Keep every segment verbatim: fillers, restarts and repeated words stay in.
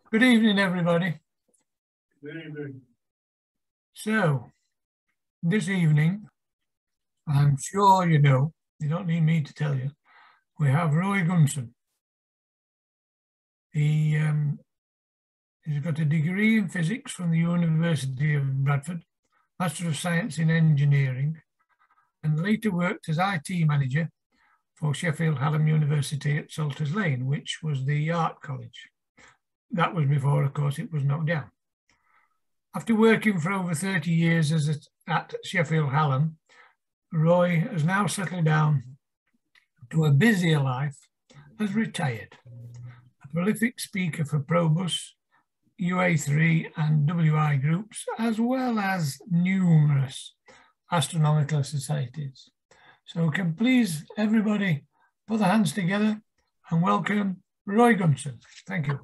Good evening, everybody. Good evening. So, this evening, I'm sure you know, you don't need me to tell you, we have Roy Gunson. He, um, he's got a degree in physics from the University of Bradford, Master of Science in Engineering, and later worked as I T manager for Sheffield Hallam University at Salters Lane, which was the art college. That was before, of course, it was knocked down. After working for over thirty years as a, at Sheffield Hallam, Roy has now settled down to a busier life, has retired. A prolific speaker for Probus, U A three and W I groups, as well as numerous astronomical societies. So can please everybody put their hands together and welcome Roy Gunson. Thank you.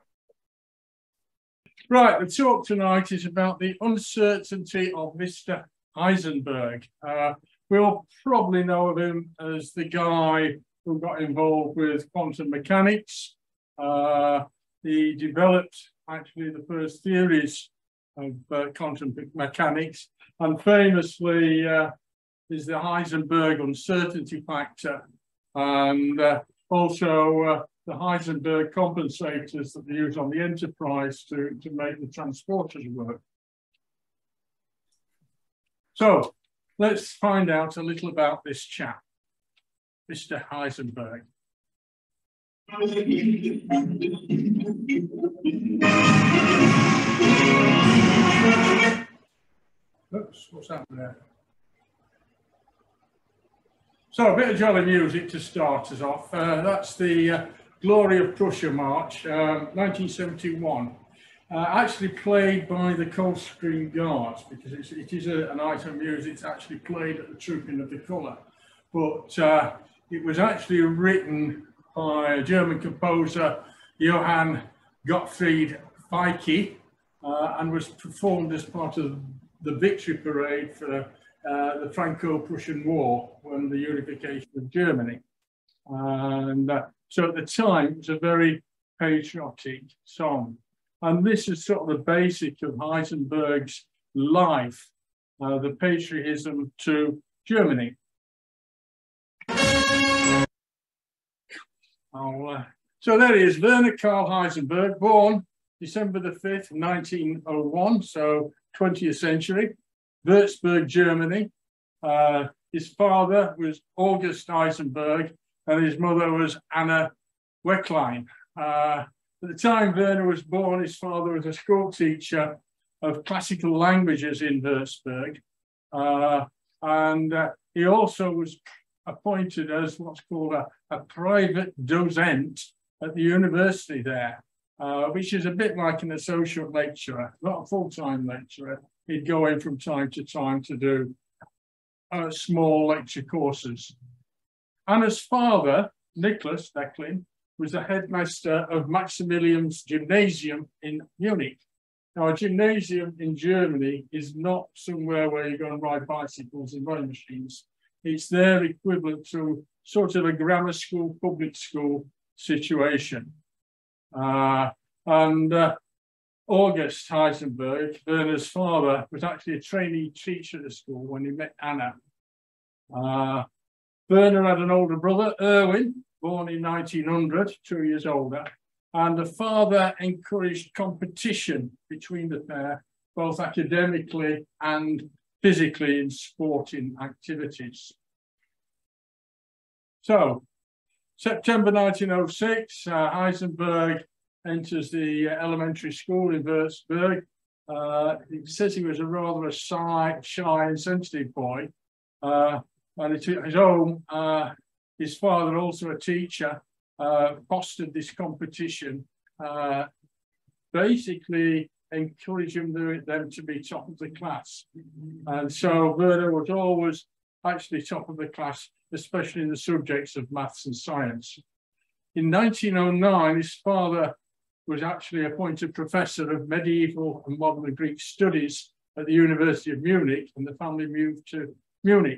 Right, the talk tonight is about the uncertainty of Mister Heisenberg. Uh, we all probably know of him as the guy who got involved with quantum mechanics. Uh, he developed actually the first theories of uh, quantum mechanics, and famously uh, is the Heisenberg uncertainty factor, and uh, also uh, the Heisenberg compensators that they use on the Enterprise to, to make the transporters work. So let's find out a little about this chap, Mister Heisenberg. Oops, what's happened there? So a bit of jolly music to start us off. Uh, that's the uh, Glory of Prussia March, um, nineteen seventy-one. Uh, actually played by the Coldstream Guards, because it's, it is a, an item of music that's actually played at the Trooping of the Colour. But uh, it was actually written by a German composer, Johann Gottfried Feicke, uh, and was performed as part of the victory parade for uh, the Franco-Prussian War, when the unification of Germany. And uh, so at the time, it was a very patriotic song. And this is sort of the basic of Heisenberg's life, uh, the patriotism to Germany. Oh, uh, so there he is, Werner Karl Heisenberg, born December the fifth, nineteen oh one, so twentieth century, Würzburg, Germany. Uh, his father was August Heisenberg, and his mother was Anna Wecklein. Uh, at the time Werner was born, his father was a school teacher of classical languages in Würzburg. Uh, and uh, he also was appointed as what's called a, a private docent at the university there, uh, which is a bit like an associate lecturer, not a full-time lecturer. He'd go in from time to time to do uh, small lecture courses. Anna's father, Nicholas Decklin, was the headmaster of Maximilian's Gymnasium in Munich. Now, a gymnasium in Germany is not somewhere where you go and ride bicycles and rowing machines. It's their equivalent to sort of a grammar school, public school situation. Uh, and uh, August Heisenberg, Werner's father, was actually a trainee teacher at the school when he met Anna. Uh, Werner had an older brother, Erwin, born in nineteen hundred, two years older, and the father encouraged competition between the pair, both academically and physically in sporting activities. So, September nineteen oh six, uh, Heisenberg enters the elementary school in Würzburg. Uh, it says he was a rather a shy, shy and sensitive boy. Uh, and at his home, uh, his father, also a teacher, uh, fostered this competition, uh, basically encouraging them to be top of the class. And so Werner was always actually top of the class, especially in the subjects of maths and science. In nineteen oh nine, his father was actually appointed professor of medieval and modern Greek studies at the University of Munich, and the family moved to Munich.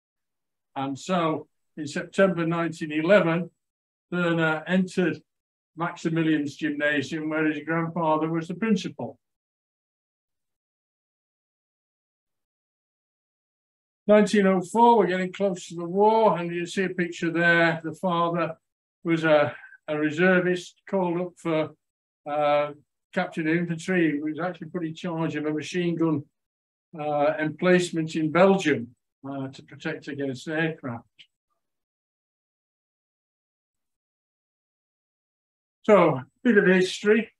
And so in September nineteen eleven, Werner entered Maximilian's gymnasium, where his grandfather was the principal. nineteen oh four, we're getting close to the war, and you see a picture there. The father was a, a reservist called up for uh, captain infantry. He was actually put in charge of a machine gun uh, emplacement in Belgium uh, to protect against aircraft. So, a bit of history.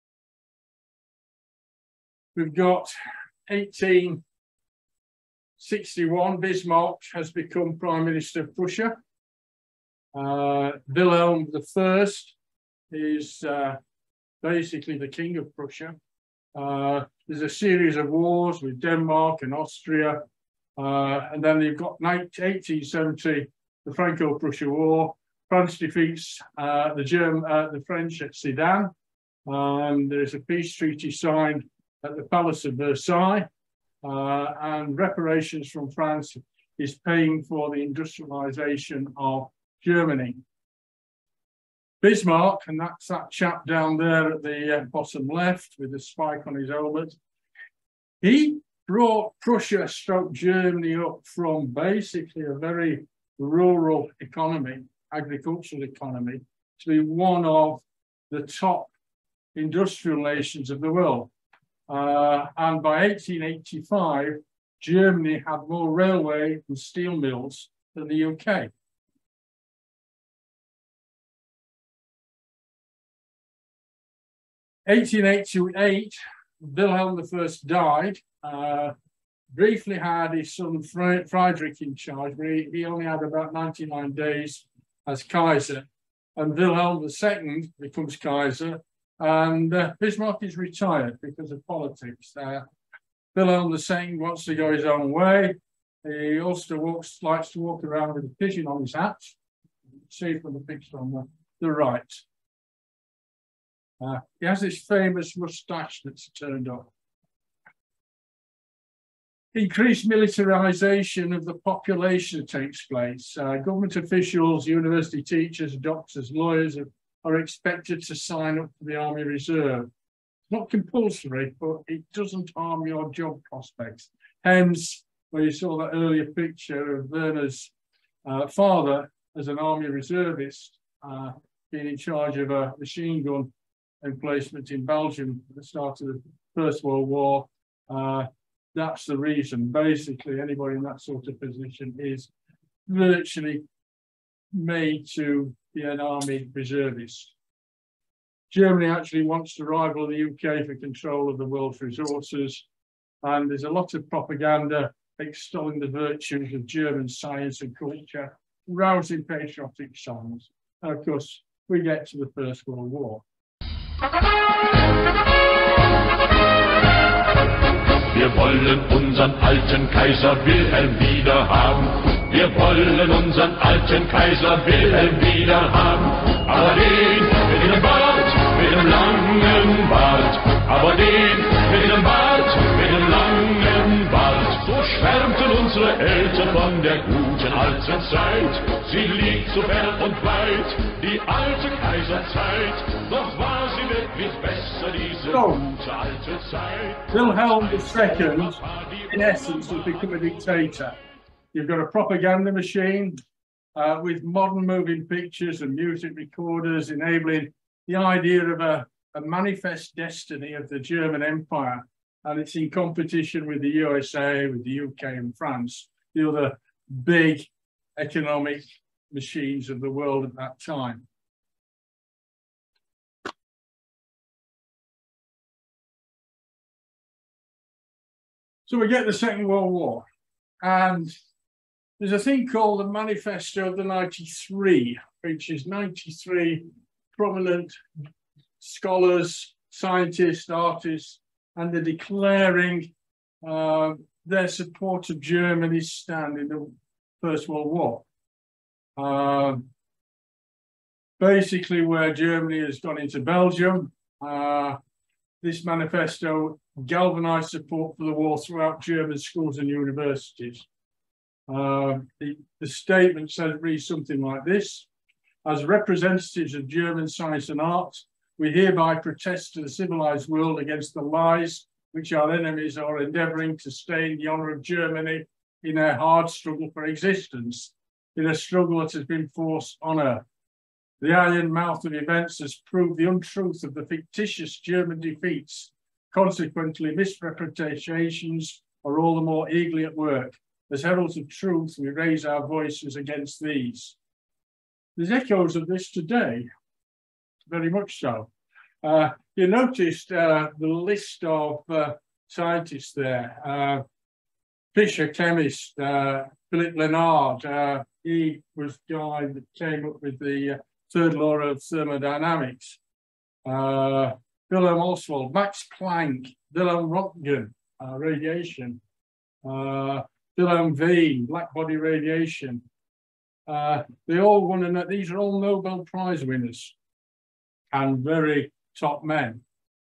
We've got eighteen sixty-one, Bismarck has become Prime Minister of Prussia. Uh, Wilhelm the First is uh, basically the King of Prussia. Uh, there's a series of wars with Denmark and Austria. Uh, and then you've got eighteen seventy, the Franco-Prussia War. France defeats uh, the, German, uh, the French at Sedan. And there's a peace treaty signed at the Palace of Versailles. Uh, and reparations from France is paying for the industrialization of Germany. Bismarck, and that's that chap down there at the uh, bottom left with the spike on his helmet, he brought Prussia stroke Germany up from basically a very rural economy, agricultural economy, to be one of the top industrial nations of the world. Uh, and by eighteen eighty-five, Germany had more railway and steel mills than the U K. eighteen eighty-eight, Wilhelm the First died, uh, briefly had his son Friedrich in charge, but he, he only had about ninety-nine days as Kaiser. And Wilhelm the Second becomes Kaiser, and uh, Bismarck is retired because of politics. Uh, Wilhelm the Second wants to go his own way. He also walks, likes to walk around with a pigeon on his hat. See from the picture on the, the right. Uh, he has this famous moustache that's turned up. Increased militarization of the population takes place. Uh, government officials, university teachers, doctors, lawyers are, are expected to sign up for the Army Reserve. It's not compulsory, but it doesn't harm your job prospects. Hence, where you saw that earlier picture of Werner's uh, father as an Army reservist, uh, being in charge of a machine gun emplacement in Belgium at the start of the First World War. Uh, that's the reason. Basically, anybody in that sort of position is virtually made to be an army reservist. Germany actually wants to rival the U K for control of the world's resources, and there's a lot of propaganda extolling the virtues of German science and culture, rousing patriotic songs. And of course, we get to the First World War. Wir wollen unseren alten Kaiser Wilhelm wieder haben. Wir wollen unseren alten Kaiser Wilhelm wieder haben. Aber den mit dem Bart, mit dem langen Bart. Aber den mit dem Bart, mit dem langen Bart. So schwärmten unsere Eltern von der guten alten Zeit. Sie liegt so fern und weit, die alte Kaiserzeit. Doch war sie wirklich besser, diese So, gute alte Zeit. Wilhelm the Second, in essence, has become a dictator. You've got a propaganda machine uh, with modern moving pictures and music recorders, enabling the idea of a, a manifest destiny of the German Empire. And it's in competition with the U S A, with the U K and France, the other big economic machines of the world at that time. So we get the Second World War, and there's a thing called the Manifesto of the ninety-three, which is ninety-three prominent scholars, scientists, artists, and they're declaring uh, their support of Germany's stand in the First World War. Uh, basically, where Germany has gone into Belgium, uh, this manifesto galvanized support for the war throughout German schools and universities. Uh, the, the statement says, reads something like this: As representatives of German science and art, we hereby protest to the civilized world against the lies which our enemies are endeavoring to stain the honor of Germany in their hard struggle for existence, in a struggle that has been forced on her. The iron mouth of events has proved the untruth of the fictitious German defeats. Consequently, misrepresentations are all the more eagerly at work. As heralds of truth, we raise our voices against these. There's echoes of this today, very much so. Uh, you noticed uh, the list of uh, scientists there. Uh, Fisher, chemist, uh, Philip Lenard, uh, he was the guy that came up with the uh, third law of thermodynamics. Uh, Wilhelm Oswald, Max Planck, Wilhelm Röntgen, uh, radiation. Uh, Wilhelm Wien, black body radiation. Uh, they all won, and these are all Nobel Prize winners and very top men.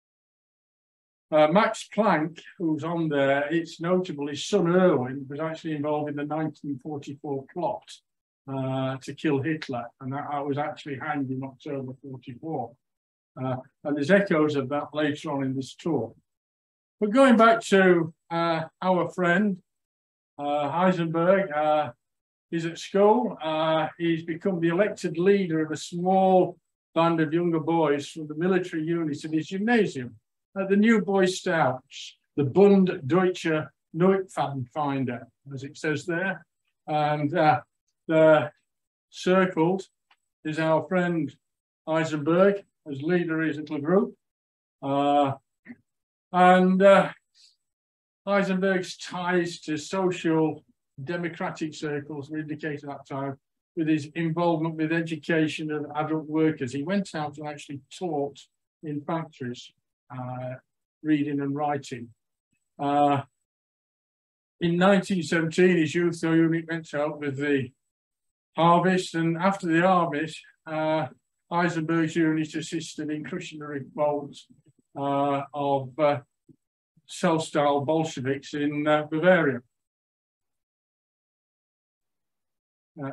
Uh, Max Planck, who's on there, it's notable, his son Erwin was actually involved in the nineteen forty-four plot uh, to kill Hitler, and that I was actually hanged in October forty-four. Uh, and there's echoes of that later on in this talk. But going back to uh, our friend, uh, Heisenberg, uh, he's at school. Uh, he's become the elected leader of a small band of younger boys from the military unit in his gymnasium. Uh, the new Boy Scouts, the Bund Deutsche Neupfadfinder, as it says there. And uh, the circled is our friend Heisenberg as leader of his little group. Uh, and uh, Heisenberg's ties to social democratic circles were indicated at that time with his involvement with education of adult workers. He went out and actually taught in factories, uh, reading and writing. Uh, in nineteen seventeen, his youth unit went out with the harvest, and after the harvest, uh, Heisenberg's unit assisted in crushing the revolt uh, of uh, self-styled Bolsheviks in uh, Bavaria. Uh,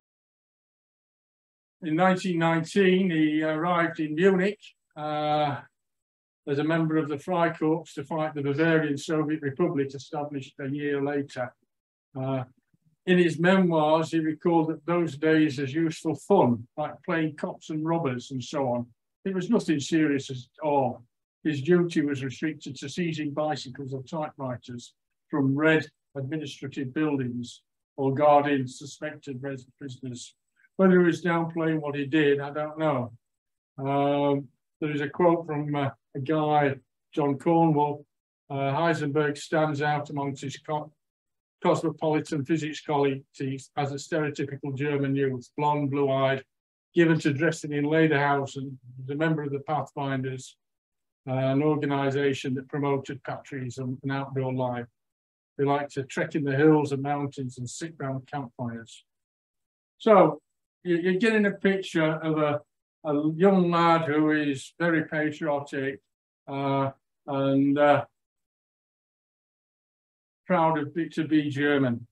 in nineteen nineteen, he arrived in Munich uh, as a member of the Freikorps to fight the Bavarian Soviet Republic, established a year later. Uh, in his memoirs, he recalled that those days as useful fun, like playing cops and robbers and so on. It was nothing serious at all. His duty was restricted to seizing bicycles or typewriters from red administrative buildings or guarding suspected prisoners. Whether he was downplaying what he did, I don't know. Um, there is a quote from uh, a guy, John Cornwall. Uh, Heisenberg stands out amongst his co cosmopolitan physics colleagues as a stereotypical German youth, blonde, blue-eyed, given to dressing in Lederhosen, was a member of the Pathfinders, uh, an organisation that promoted patriotism and outdoor life. They liked to trek in the hills and mountains and sit round campfires. So you're getting a picture of a, a young lad who is very patriotic uh, and uh, proud of be, to be German.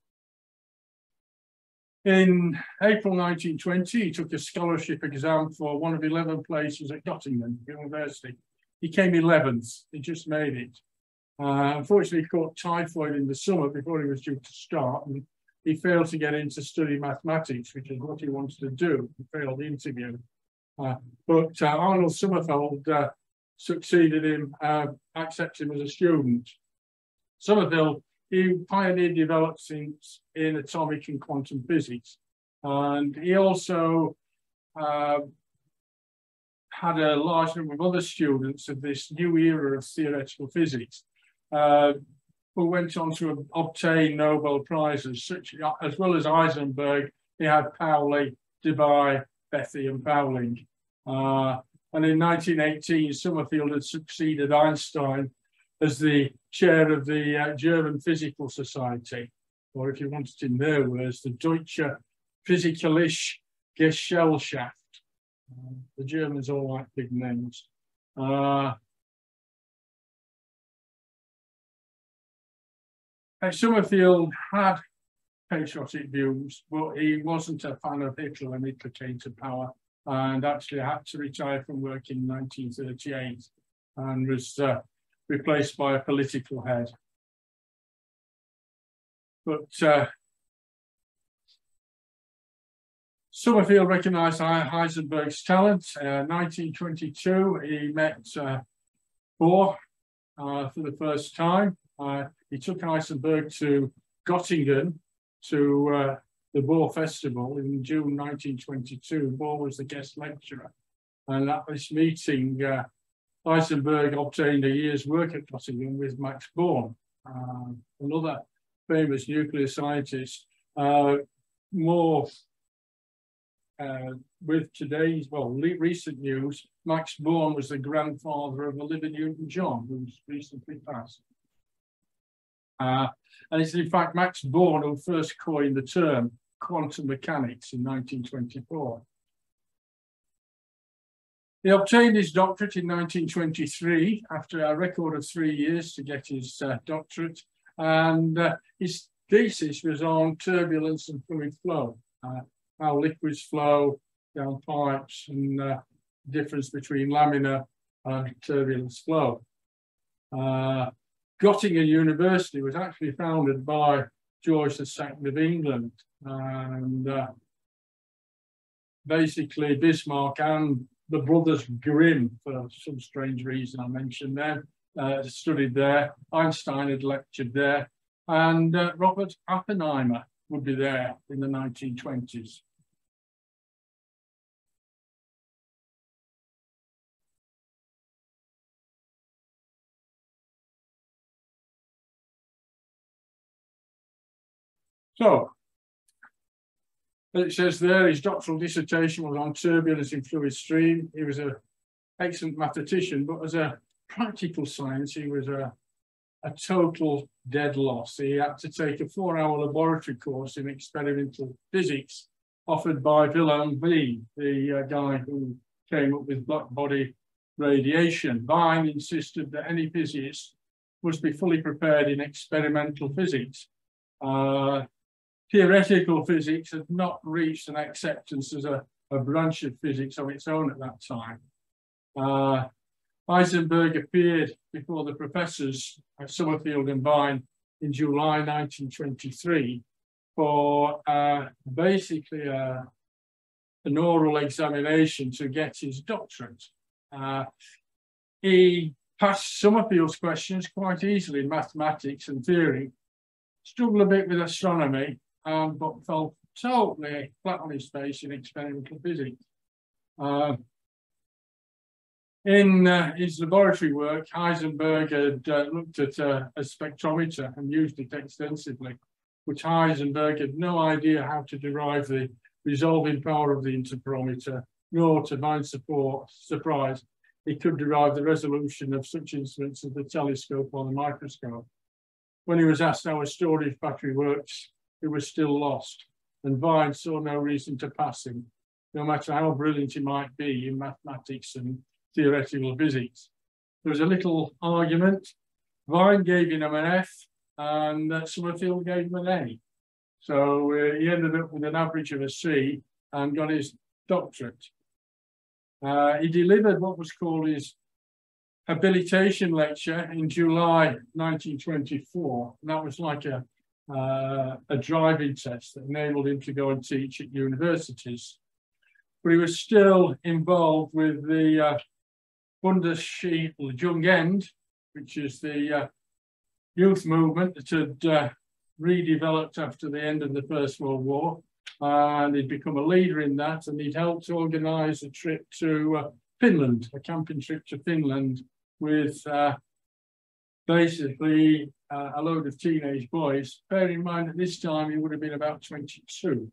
In April nineteen twenty, he took a scholarship exam for one of eleven places at Göttingen University. He came eleventh, he just made it. Uh, unfortunately, he caught typhoid in the summer before he was due to start, and he failed to get in to study mathematics, which is what he wanted to do. He failed the interview. Uh, but uh, Arnold Sommerfeld uh, succeeded in uh, accepting him as a student. Sommerfeld, he pioneered developments in atomic and quantum physics. And he also uh, had a large number of other students of this new era of theoretical physics, uh, who went on to obtain Nobel Prizes, such as well as Heisenberg. He had Pauli, Debye, Bethe, and Pauling. Uh, and in nineteen eighteen, Sommerfeld had succeeded Einstein as the chair of the uh, German Physical Society, or if you want it in their words, the Deutsche Physikalische Gesellschaft. Uh, the Germans all like big names. Uh, Sommerfeld had patriotic views, but he wasn't a fan of Hitler when Hitler came to power, and actually had to retire from work in nineteen thirty-eight and was uh, replaced by a political head. But uh, Summerfield recognised Heisenberg's talent. Uh, nineteen twenty-two, he met uh, Bohr uh, for the first time. Uh, he took Heisenberg to Göttingen to uh, the Bohr Festival in June nineteen twenty-two. Bohr was the guest lecturer. And at this meeting, uh, Heisenberg obtained a year's work at Göttingen with Max Born, uh, another famous nuclear scientist. Uh, more uh, with today's, well, recent news, Max Born was the grandfather of Olivia Newton-John, who's recently passed. Uh, and it's in fact Max Born who first coined the term quantum mechanics in nineteen twenty-four. He obtained his doctorate in nineteen twenty-three after a record of three years to get his uh, doctorate, and uh, his thesis was on turbulence and fluid flow, uh, how liquids flow down pipes and uh, difference between laminar and turbulence flow. Uh, Göttingen University was actually founded by George the Second of England, and uh, basically Bismarck and the brothers Grimm, for some strange reason I mentioned them, uh, studied there. Einstein had lectured there, and uh, Robert Oppenheimer would be there in the nineteen twenties. So, it says there his doctoral dissertation was on turbulence in fluid stream. He was an excellent mathematician, but as a practical science, he was a, a total dead loss. He had to take a four-hour laboratory course in experimental physics offered by Wilhelm Wien, the uh, guy who came up with black body radiation. Wien insisted that any physicist must be fully prepared in experimental physics. Uh, Theoretical physics had not reached an acceptance as a, a branch of physics of its own at that time. Uh, Heisenberg appeared before the professors at Summerfield and Vine in July nineteen twenty-three for uh, basically a, an oral examination to get his doctorate. Uh, he passed Summerfield's questions quite easily in mathematics and theory, struggled a bit with astronomy, Um, but fell totally flat on his face in experimental physics. Uh, in uh, his laboratory work, Heisenberg had uh, looked at uh, a spectrometer and used it extensively, which Heisenberg had no idea how to derive the resolving power of the interferometer, nor, to my support, surprise, he could derive the resolution of such instruments as the telescope or the microscope. When he was asked how a storage battery works, it was still lost, and Vine saw no reason to pass him, no matter how brilliant he might be in mathematics and theoretical physics. There was a little argument. Vine gave him an F, and uh, Summerfield gave him an A. So uh, he ended up with an average of a C and got his doctorate. Uh, he delivered what was called his habilitation lecture in July nineteen twenty-four, and that was like a Uh, a driving test that enabled him to go and teach at universities. But he was still involved with the uh, Bundesjungend, which is the uh, youth movement that had uh, redeveloped after the end of the First World War. And he'd become a leader in that, and he'd helped organise a trip to uh, Finland, a camping trip to Finland with uh, basically uh, a load of teenage boys. Bear in mind at this time he would have been about twenty-two.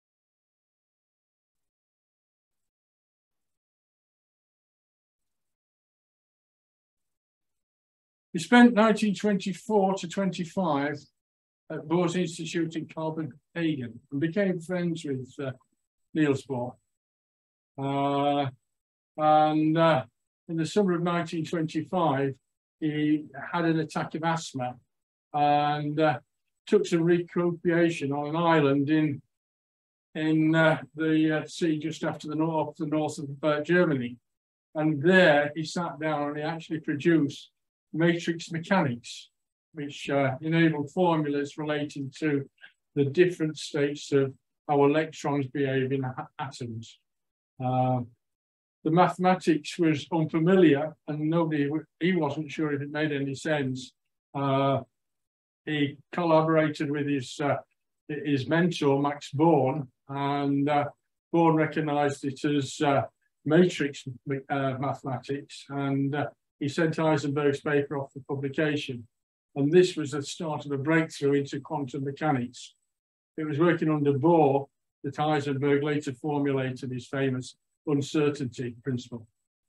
He spent nineteen twenty-four to twenty-five at Bohr's Institute in Copenhagen and became friends with uh, Niels Bohr. Uh, and uh, in the summer of nineteen twenty-five, he had an attack of asthma, and uh, took some recreation on an island in in uh, the uh, sea just after the north, the north of uh, Germany. And there he sat down and he actually produced matrix mechanics, which uh, enabled formulas relating to the different states of how electrons behave in atoms. Uh, the mathematics was unfamiliar and nobody, he wasn't sure if it made any sense. Uh, he collaborated with his, uh, his mentor, Max Born, and uh, Born recognized it as uh, matrix uh, mathematics, and uh, he sent Heisenberg's paper off for publication. And this was the start of a breakthrough into quantum mechanics. It was working under Bohr that Heisenberg later formulated his famous uncertainty principle.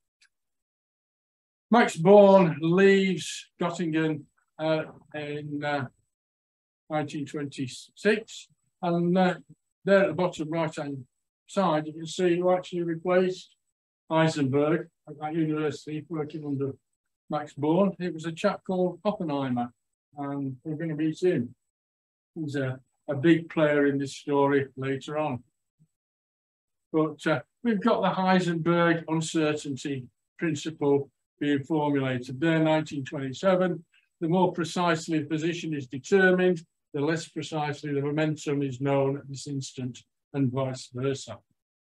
Max Born leaves Göttingen uh, in uh, nineteen twenty-six, and uh, there at the bottom right-hand side, you can see who actually replaced Heisenberg at that university working under Max Born. It was a chap called Oppenheimer, and we're going to meet him. He's a, a big player in this story later on. But uh, we've got the Heisenberg uncertainty principle being formulated there, nineteen twenty-seven. The more precisely the position is determined, the less precisely the momentum is known at this instant, and vice versa.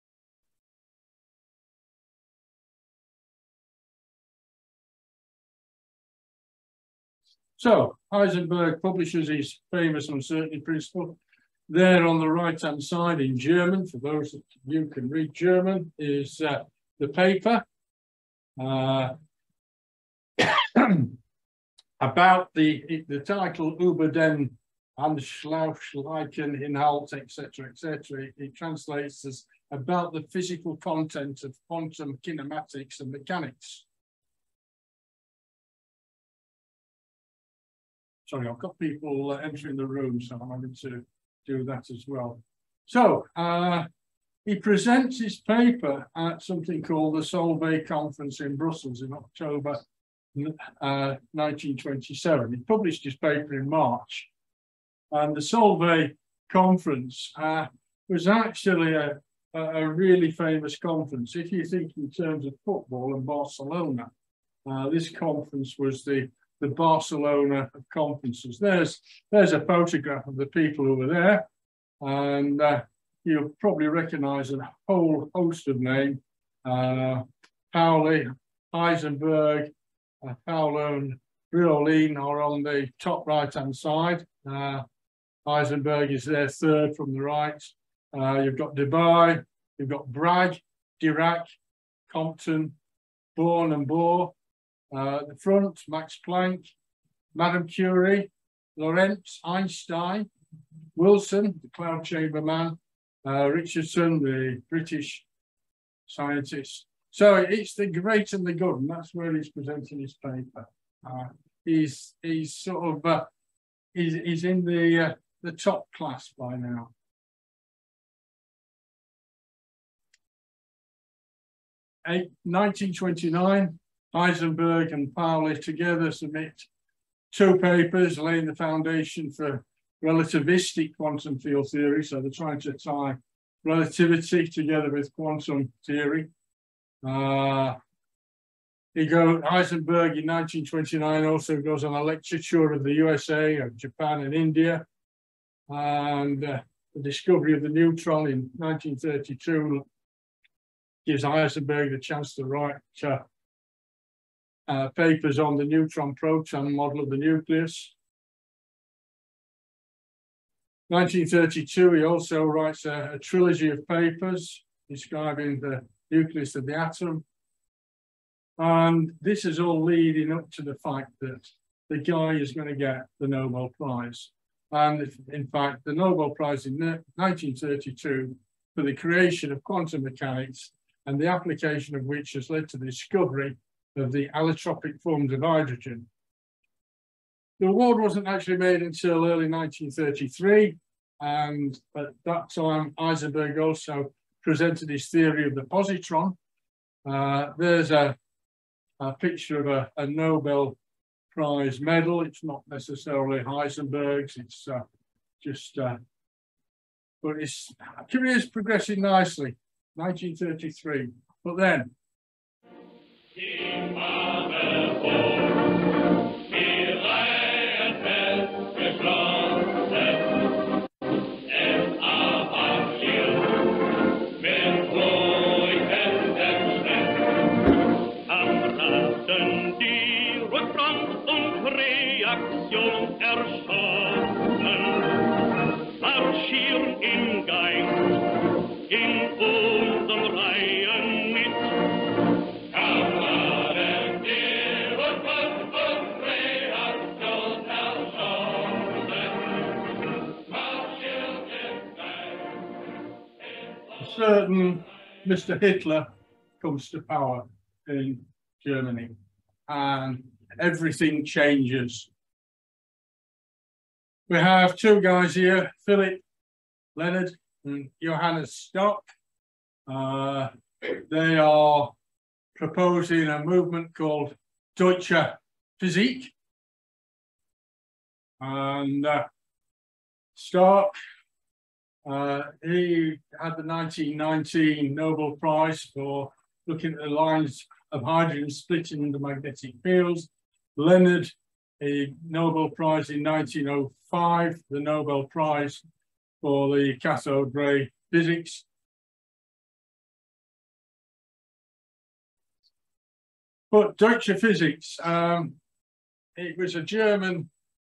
So Heisenberg publishes his famous uncertainty principle. There on the right-hand side in German, for those of you who can read German, is uh, the paper uh, about the, the title Über den Anschaulichen Inhalt, et cetera, et cetera. It, it translates as about the physical content of quantum kinematics and mechanics. Sorry, I've got people uh, entering the room, so I'm having to do that as well. So uh, he presents his paper at something called the Solvay Conference in Brussels in October uh, nineteen twenty-seven. He published his paper in March, and the Solvay Conference uh, was actually a, a really famous conference. If you think in terms of football and Barcelona, uh, this conference was the the Barcelona of conferences. There's, there's a photograph of the people who were there, and uh, you'll probably recognize a whole host of names. Uh, Pauli, Heisenberg, uh, Paolo and Briolin are on the top right-hand side. Uh, Heisenberg is there third from the right. Uh, you've got Debye, you've got Bragg, Dirac, Compton, Born and Bohr. Uh, the front, Max Planck, Madame Curie, Lorentz, Einstein, Wilson, the cloud chamber man, uh, Richardson, the British scientist. So it's the great and the good, and that's where he's presenting his paper. Uh, he's he's sort of uh, he's, he's in the uh, the top class by now. Eight, nineteen twenty-nine. Heisenberg and Pauli together submit two papers laying the foundation for relativistic quantum field theory. So they're trying to tie relativity together with quantum theory. Uh, he goes, Heisenberg in nineteen twenty-nine also goes on a lecture tour of the U S A, of Japan and India. And uh, the discovery of the neutron in nineteen thirty-two gives Heisenberg the chance to write uh, Uh, papers on the neutron-proton model of the nucleus. nineteen thirty-two, he also writes a, a trilogy of papers describing the nucleus of the atom. And this is all leading up to the fact that the guy is going to get the Nobel Prize. And if, in fact, the Nobel Prize in nineteen thirty-two for the creation of quantum mechanics, and the application of which has led to the discovery of the allotropic forms of hydrogen. The award wasn't actually made until early nineteen thirty-three, and at that time Heisenberg also presented his theory of the positron. Uh, there's a, a picture of a, a Nobel Prize medal. It's not necessarily Heisenberg's, it's uh, just, uh, but his career is progressing nicely, nineteen thirty-three. But then, certain Mister Hitler comes to power in Germany and everything changes. We have two guys here, Philip Leonard and Johannes Stock. Uh, they are proposing a movement called Deutsche Physik. And uh, Stark, uh, he had the nineteen nineteen Nobel Prize for looking at the lines of hydrogen splitting into magnetic fields. Leonard, a Nobel Prize in nineteen oh five, the Nobel Prize for the cathode ray physics. But Deutsche Physics, um, it was a German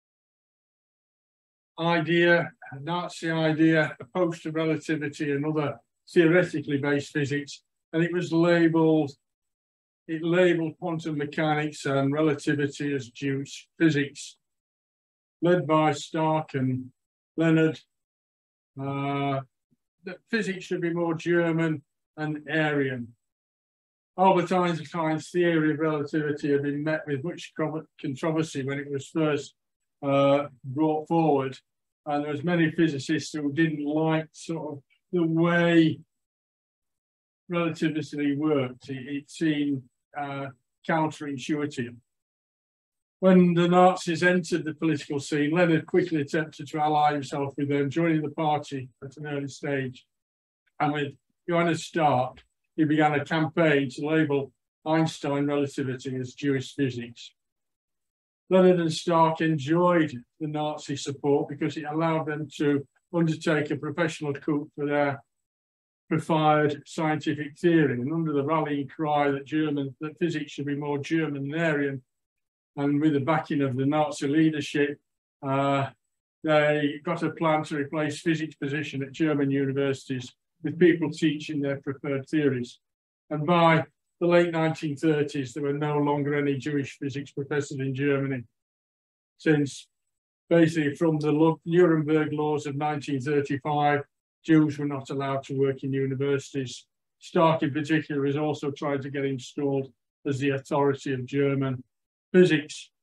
idea, a Nazi idea, opposed to relativity and other theoretically based physics, and it was labelled, it labelled quantum mechanics and relativity as Jewish physics, led by Stark and Leonard. Uh, that physics should be more German and Aryan. Albert Einstein's theory of relativity had been met with much controversy when it was first uh, brought forward, and there was many physicists who didn't like sort of the way relativity worked. It, it seemed uh, counterintuitive. When the Nazis entered the political scene, Leonard quickly attempted to ally himself with them, joining the party at an early stage. And with Johannes Stark, he began a campaign to label Einstein relativity as Jewish physics. Leonard and Stark enjoyed the Nazi support because it allowed them to undertake a professional coup for their preferred scientific theory. And under the rallying cry that German, that physics should be more German than Aryan, and with the backing of the Nazi leadership, uh, they got a plan to replace physics position at German universities with people teaching their preferred theories. And by the late nineteen thirties, there were no longer any Jewish physics professors in Germany, since basically from the Nuremberg laws of nineteen thirty-five, Jews were not allowed to work in universities. Stark in particular has also tried to get installed as the authority of German physics.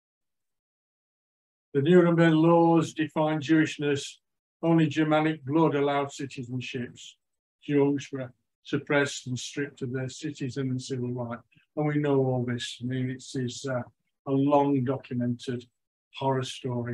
The Nuremberg laws define Jewishness. Only Germanic blood allowed citizenships. Jews were suppressed and stripped of their citizen and civil rights. And we know all this. I mean, it's, it's uh, a long documented horror story.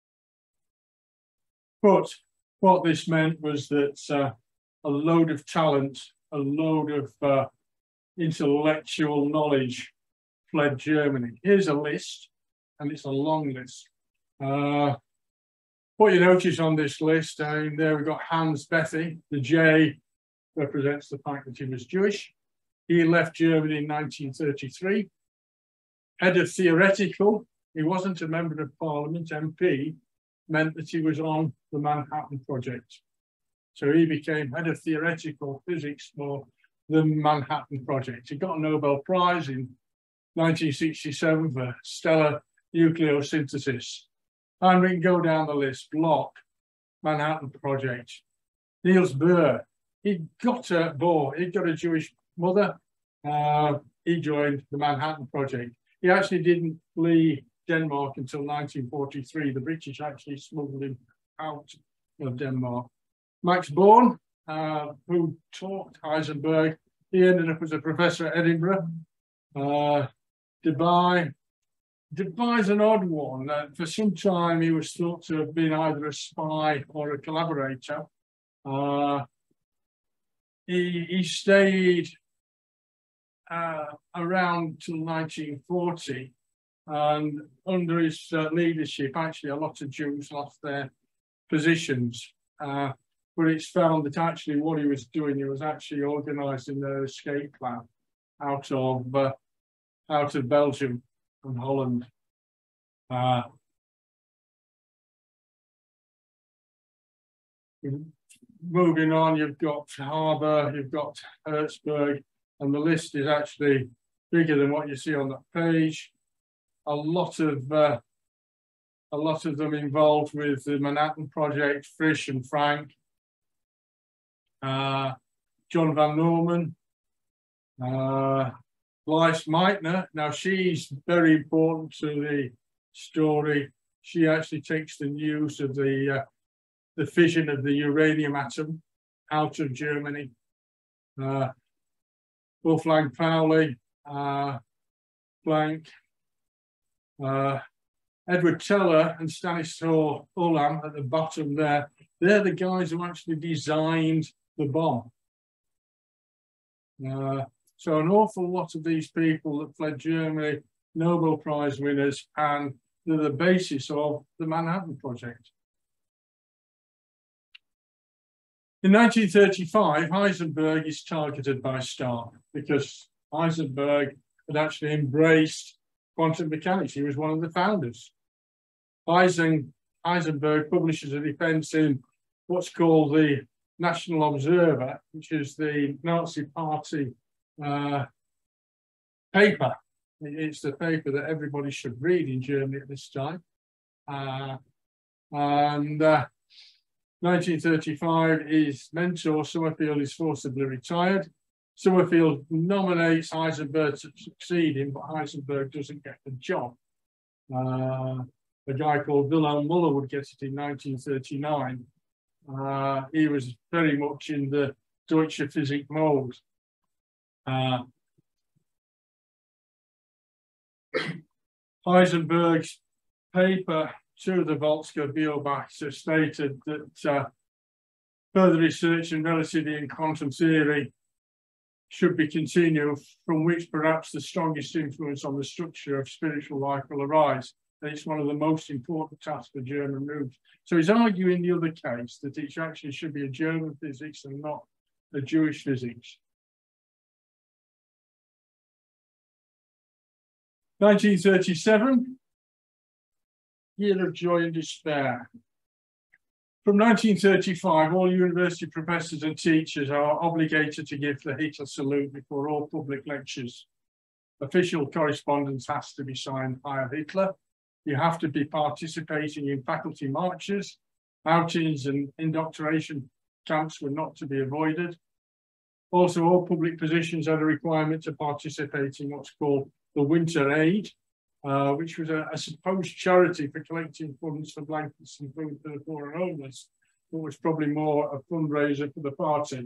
But what this meant was that uh, a load of talent, a load of uh, intellectual knowledge fled Germany. Here's a list, and it's a long list. Uh, what you notice on this list, I mean, there we've got Hans Bethe. The J represents the fact that he was Jewish. He left Germany in nineteen thirty-three. Head of theoretical, he wasn't a member of parliament, M P, meant that he was on the Manhattan Project. So he became head of theoretical physics for the Manhattan Project. He got a Nobel Prize in nineteen sixty-seven for stellar nucleosynthesis. And we can go down the list. Bloch, Manhattan Project. Niels Bohr, he got a Bohr, he got a Jewish mother. Uh, he joined the Manhattan Project. He actually didn't flee Denmark until nineteen forty-three. The British actually smuggled him out of Denmark. Max Born, uh, who taught Heisenberg, he ended up as a professor at Edinburgh. Uh, Dubai, devised an odd one. Uh, for some time, he was thought to have been either a spy or a collaborator. Uh, he, he stayed uh, around till nineteen forty, and under his uh, leadership, actually, a lot of Jews lost their positions. Uh, but it's found that actually what he was doing, he was actually organising their escape plan out of uh, out of Belgium and Holland. Uh, moving on, you've got Haber, you've got Herzberg, and the list is actually bigger than what you see on that page. A lot of uh, a lot of them involved with the Manhattan Project, Frisch and Frank, uh, John van Norman, uh, Gleis Meitner. Now she's very important to the story. She actually takes the news of the uh, the fission of the uranium atom out of Germany. Uh, Wolfgang Pauli, uh, Planck, uh, Edward Teller and Stanislaw Ulam at the bottom there. They're the guys who actually designed the bomb. Uh, so an awful lot of these people that fled Germany, Nobel Prize winners, and they're the basis of the Manhattan Project. In nineteen thirty-five, Heisenberg is targeted by Stark because Heisenberg had actually embraced quantum mechanics. He was one of the founders. Eisen, Heisenberg publishes a defense in what's called the National Observer, which is the Nazi Party uh, paper. It's the paper that everybody should read in Germany at this time. Uh, and uh, nineteen thirty-five, his mentor, Summerfield, is forcibly retired. Summerfield nominates Heisenberg to succeed him, but Heisenberg doesn't get the job. Uh, a guy called Wilhelm Müller would get it in nineteen thirty-nine. Uh, he was very much in the Deutsche Physik mode. Uh, Heisenberg's paper to the Volska Biobank stated that uh, further research in relativity and quantum theory should be continued, from which perhaps the strongest influence on the structure of spiritual life will arise. And it's one of the most important tasks for German moves. So he's arguing the other case that it actually should be a German physics and not a Jewish physics. nineteen thirty-seven, year of joy and despair. From nineteen thirty-five, all university professors and teachers are obligated to give the Hitler salute before all public lectures. Official correspondence has to be signed by Hitler. You have to be participating in faculty marches. Outings and indoctrination camps were not to be avoided. Also, all public positions had a requirement to participate in what's called the Winter Aid, uh, which was a, a supposed charity for collecting funds for blankets and food for the poor and homeless, but was probably more a fundraiser for the party.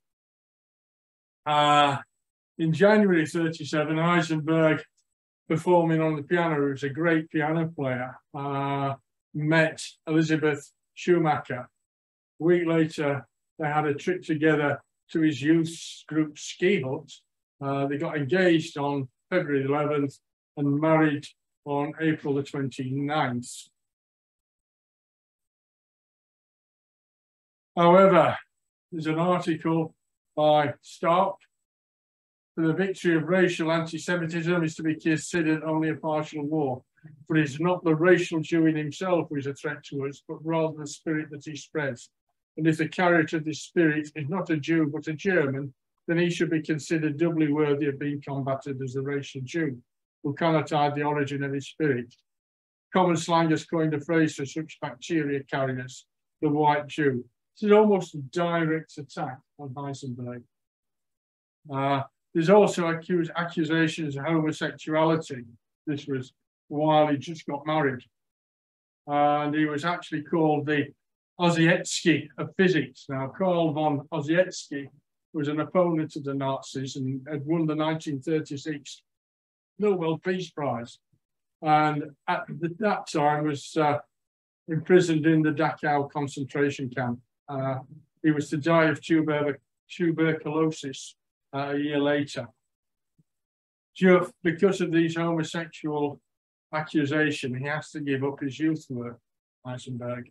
Uh, in January thirty-seven, Heisenberg, performing on the piano, who was a great piano player, uh, met Elizabeth Schumacher. A week later, they had a trip together to his youth group ski hut. Uh, they got engaged on February eleventh and married on April the twenty-ninth. However, there's an article by Stark. The victory of racial anti-Semitism is to be considered only a partial war, but it's not the racial Jew in himself who is a threat to us, but rather the spirit that he spreads. And if the character of this spirit is not a Jew, but a German, then he should be considered doubly worthy of being combated as the racial Jew, who cannot hide the origin of his spirit. Common slang has coined a phrase for such bacteria carriers, the white Jew. This is almost a direct attack on Heisenberg. Uh, There's also accused accusations of homosexuality. This was while he just got married. And he was actually called the Ossietzky of physics. Now, Karl von Ossietzky was an opponent of the Nazis and had won the nineteen thirty-six Nobel Peace Prize. and at that time was uh, imprisoned in the Dachau concentration camp. Uh, he was to die of tuber tuberculosis uh, a year later. Because of these homosexual accusations, he has to give up his youth work, Heisenberg.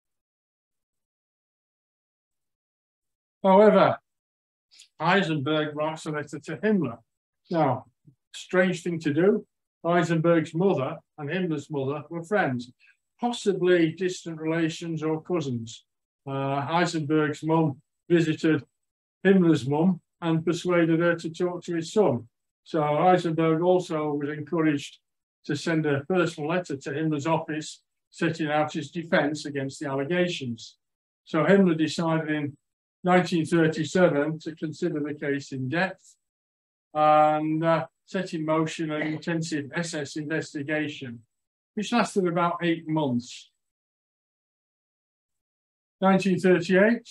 However, Heisenberg writes a letter to Himmler. Now, strange thing to do. Heisenberg's mother and Himmler's mother were friends, possibly distant relations or cousins. Uh, Heisenberg's mum visited Himmler's mum and persuaded her to talk to his son. So Heisenberg also was encouraged to send a personal letter to Himmler's office, setting out his defense against the allegations. So Himmler decided in nineteen thirty-seven to consider the case in depth and uh, set in motion an intensive S S investigation, which lasted about eight months. nineteen thirty-eight,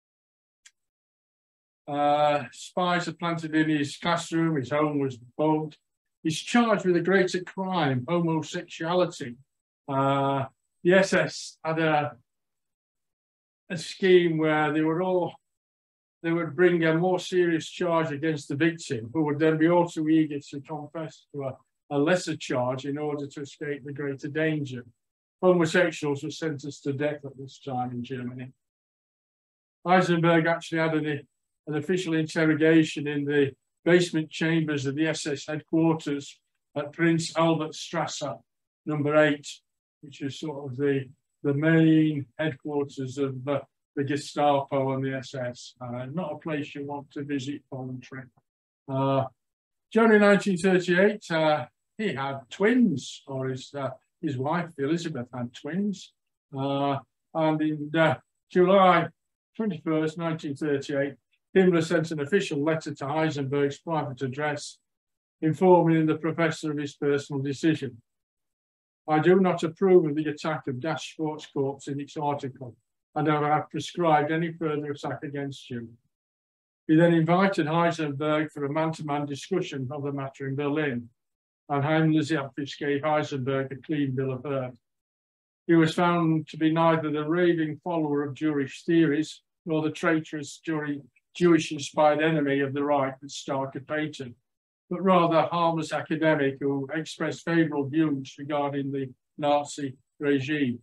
uh, spies are planted in his classroom, his home was bombed. He's charged with a greater crime, homosexuality. Uh, the S S had a, a scheme where they would all, they would bring a more serious charge against the victim, who would then be all too eager to confess to a, a lesser charge in order to escape the greater danger. Homosexuals were sentenced to death at this time in Germany. Heisenberg actually had an, an official interrogation in the basement chambers of the S S headquarters at Prince Albertstrasse, number eight, which is sort of the, the main headquarters of uh, the Gestapo and the S S. Uh, not a place you want to visit voluntary. Uh, January nineteen thirty-eight, uh, he had twins, or his, uh, his wife, Elizabeth, had twins. Uh, and in uh, July twenty-first, nineteen thirty-eight, Himmler sent an official letter to Heisenberg's private address, informing the professor of his personal decision. I do not approve of the attack of Das Sports Corps in its article, and I have prescribed any further attack against you. He then invited Heisenberg for a man-to-man discussion of the matter in Berlin, and Himmler's office gave Heisenberg a clean bill of health. He was found to be neither the raving follower of Jewish theories nor the traitorous Jewish-inspired enemy of the right that Stark had painted, but rather a harmless academic who expressed favourable views regarding the Nazi regime.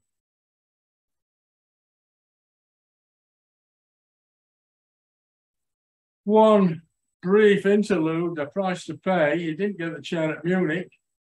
One brief interlude, The Price to Pay. He didn't get the chair at Munich.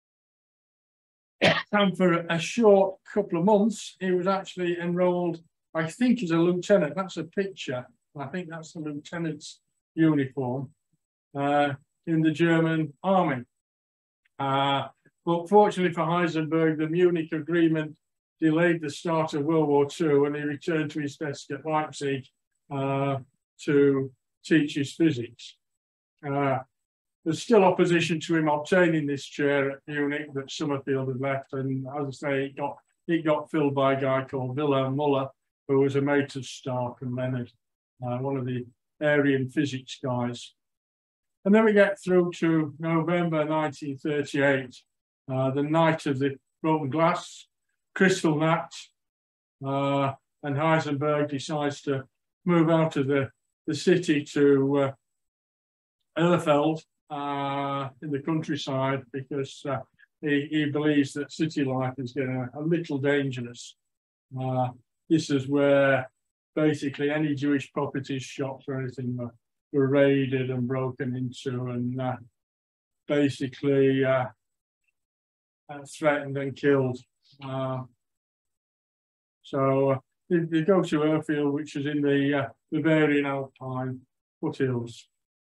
And for a short couple of months, he was actually enrolled, I think, as a lieutenant. That's a picture. I think that's the lieutenant's uniform uh, in the German army. Uh, but fortunately for Heisenberg, the Munich Agreement delayed the start of World War Two, and he returned to his desk at Leipzig uh, to teach his physics. Uh, there's still opposition to him obtaining this chair at Munich that Summerfield had left, and as I say, it got, it got filled by a guy called Wilhelm Müller, who was a mate of Stark and Leonard, uh, one of the Aryan physics guys. And then we get through to November nineteen thirty-eight, uh, the night of the broken glass, Kristallnacht, uh, and Heisenberg decides to move out of the, the city to uh, Erfeld uh, in the countryside, because uh, he, he believes that city life is getting a, a little dangerous. Uh, this is where basically any Jewish properties, shops or anything were, were raided and broken into, and uh, basically uh, uh, threatened and killed. Uh, so uh, they, they go to Erfeld, which is in the uh, Bavarian Alpine foothills.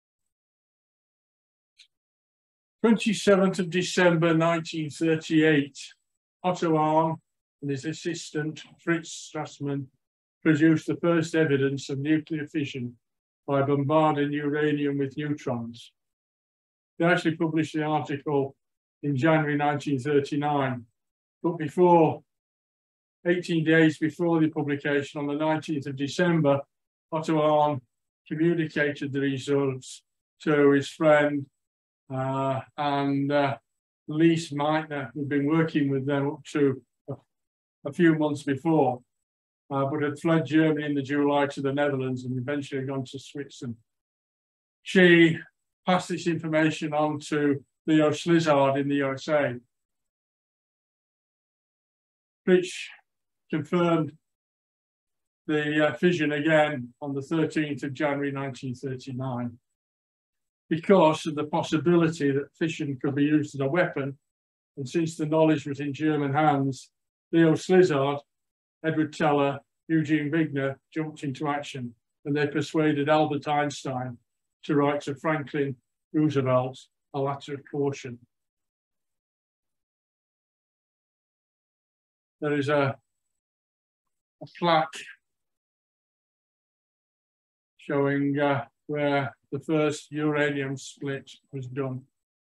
twenty-seventh of December nineteen thirty-eight, Otto Hahn and his assistant Fritz Strassmann produced the first evidence of nuclear fission by bombarding uranium with neutrons. They actually published the article in January nineteen thirty-nine, but before, eighteen days before the publication, on the nineteenth of December, Otto Hahn communicated the results to his friend uh, and uh, Niels Meitner, who'd been working with them up to a, a few months before, uh, but had fled Germany in the July to the Netherlands and eventually gone to Switzerland. She passed this information on to Leo Szilard in the U S A, which confirmed the uh, fission again on the thirteenth of January nineteen thirty-nine, because of the possibility that fission could be used as a weapon. And since the knowledge was in German hands, Leo Szilard, Edward Teller, Eugene Wigner jumped into action, and they persuaded Albert Einstein to write to Franklin Roosevelt a letter of caution. There is a, a plaque showing uh, where the first uranium split was done.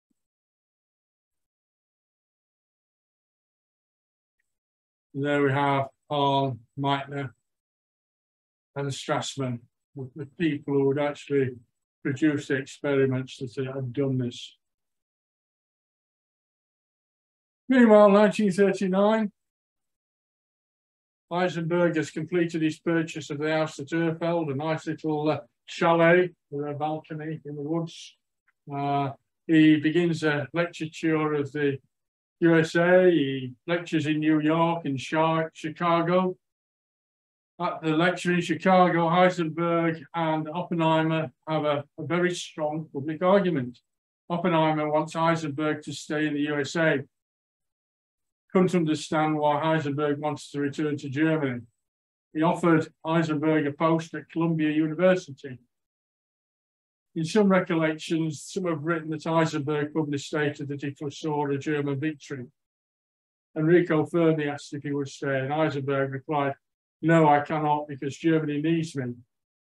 And there we have Hahn, Meitner, and Strassman, the people who would actually produce the experiments that had done this. Meanwhile, nineteen thirty-nine, Heisenberg has completed his purchase of the house at Urfeld, a nice little uh, chalet with a balcony in the woods. Uh, he begins a lecture tour of the U S A. He lectures in New York and Chicago. At the lecture in Chicago, Heisenberg and Oppenheimer have a, a very strong public argument. Oppenheimer wants Heisenberg to stay in the U S A. Couldn't understand why Heisenberg wants to return to Germany. He offered Heisenberg a post at Columbia University. In some recollections, some have written that Heisenberg publicly stated that he foresaw a German victory. Enrico Fermi asked if he would stay, and Heisenberg replied, "No, I cannot, because Germany needs me."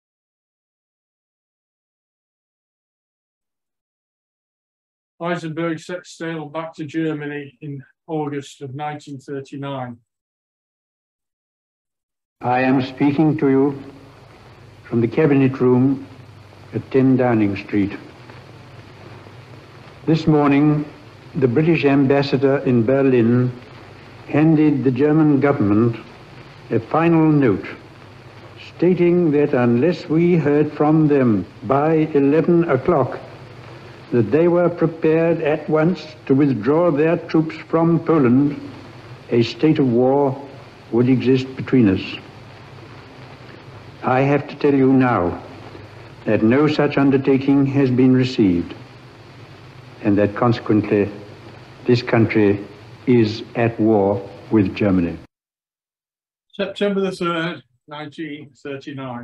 Heisenberg set sail back to Germany in August of nineteen thirty-nine. I am speaking to you from the cabinet room at ten Downing Street. This morning, the British ambassador in Berlin handed the German government a final note stating that unless we heard from them by eleven o'clock, that they were prepared at once to withdraw their troops from Poland, a state of war would exist between us. I have to tell you now that no such undertaking has been received, and that consequently this country is at war with Germany. September the third, nineteen thirty-nine.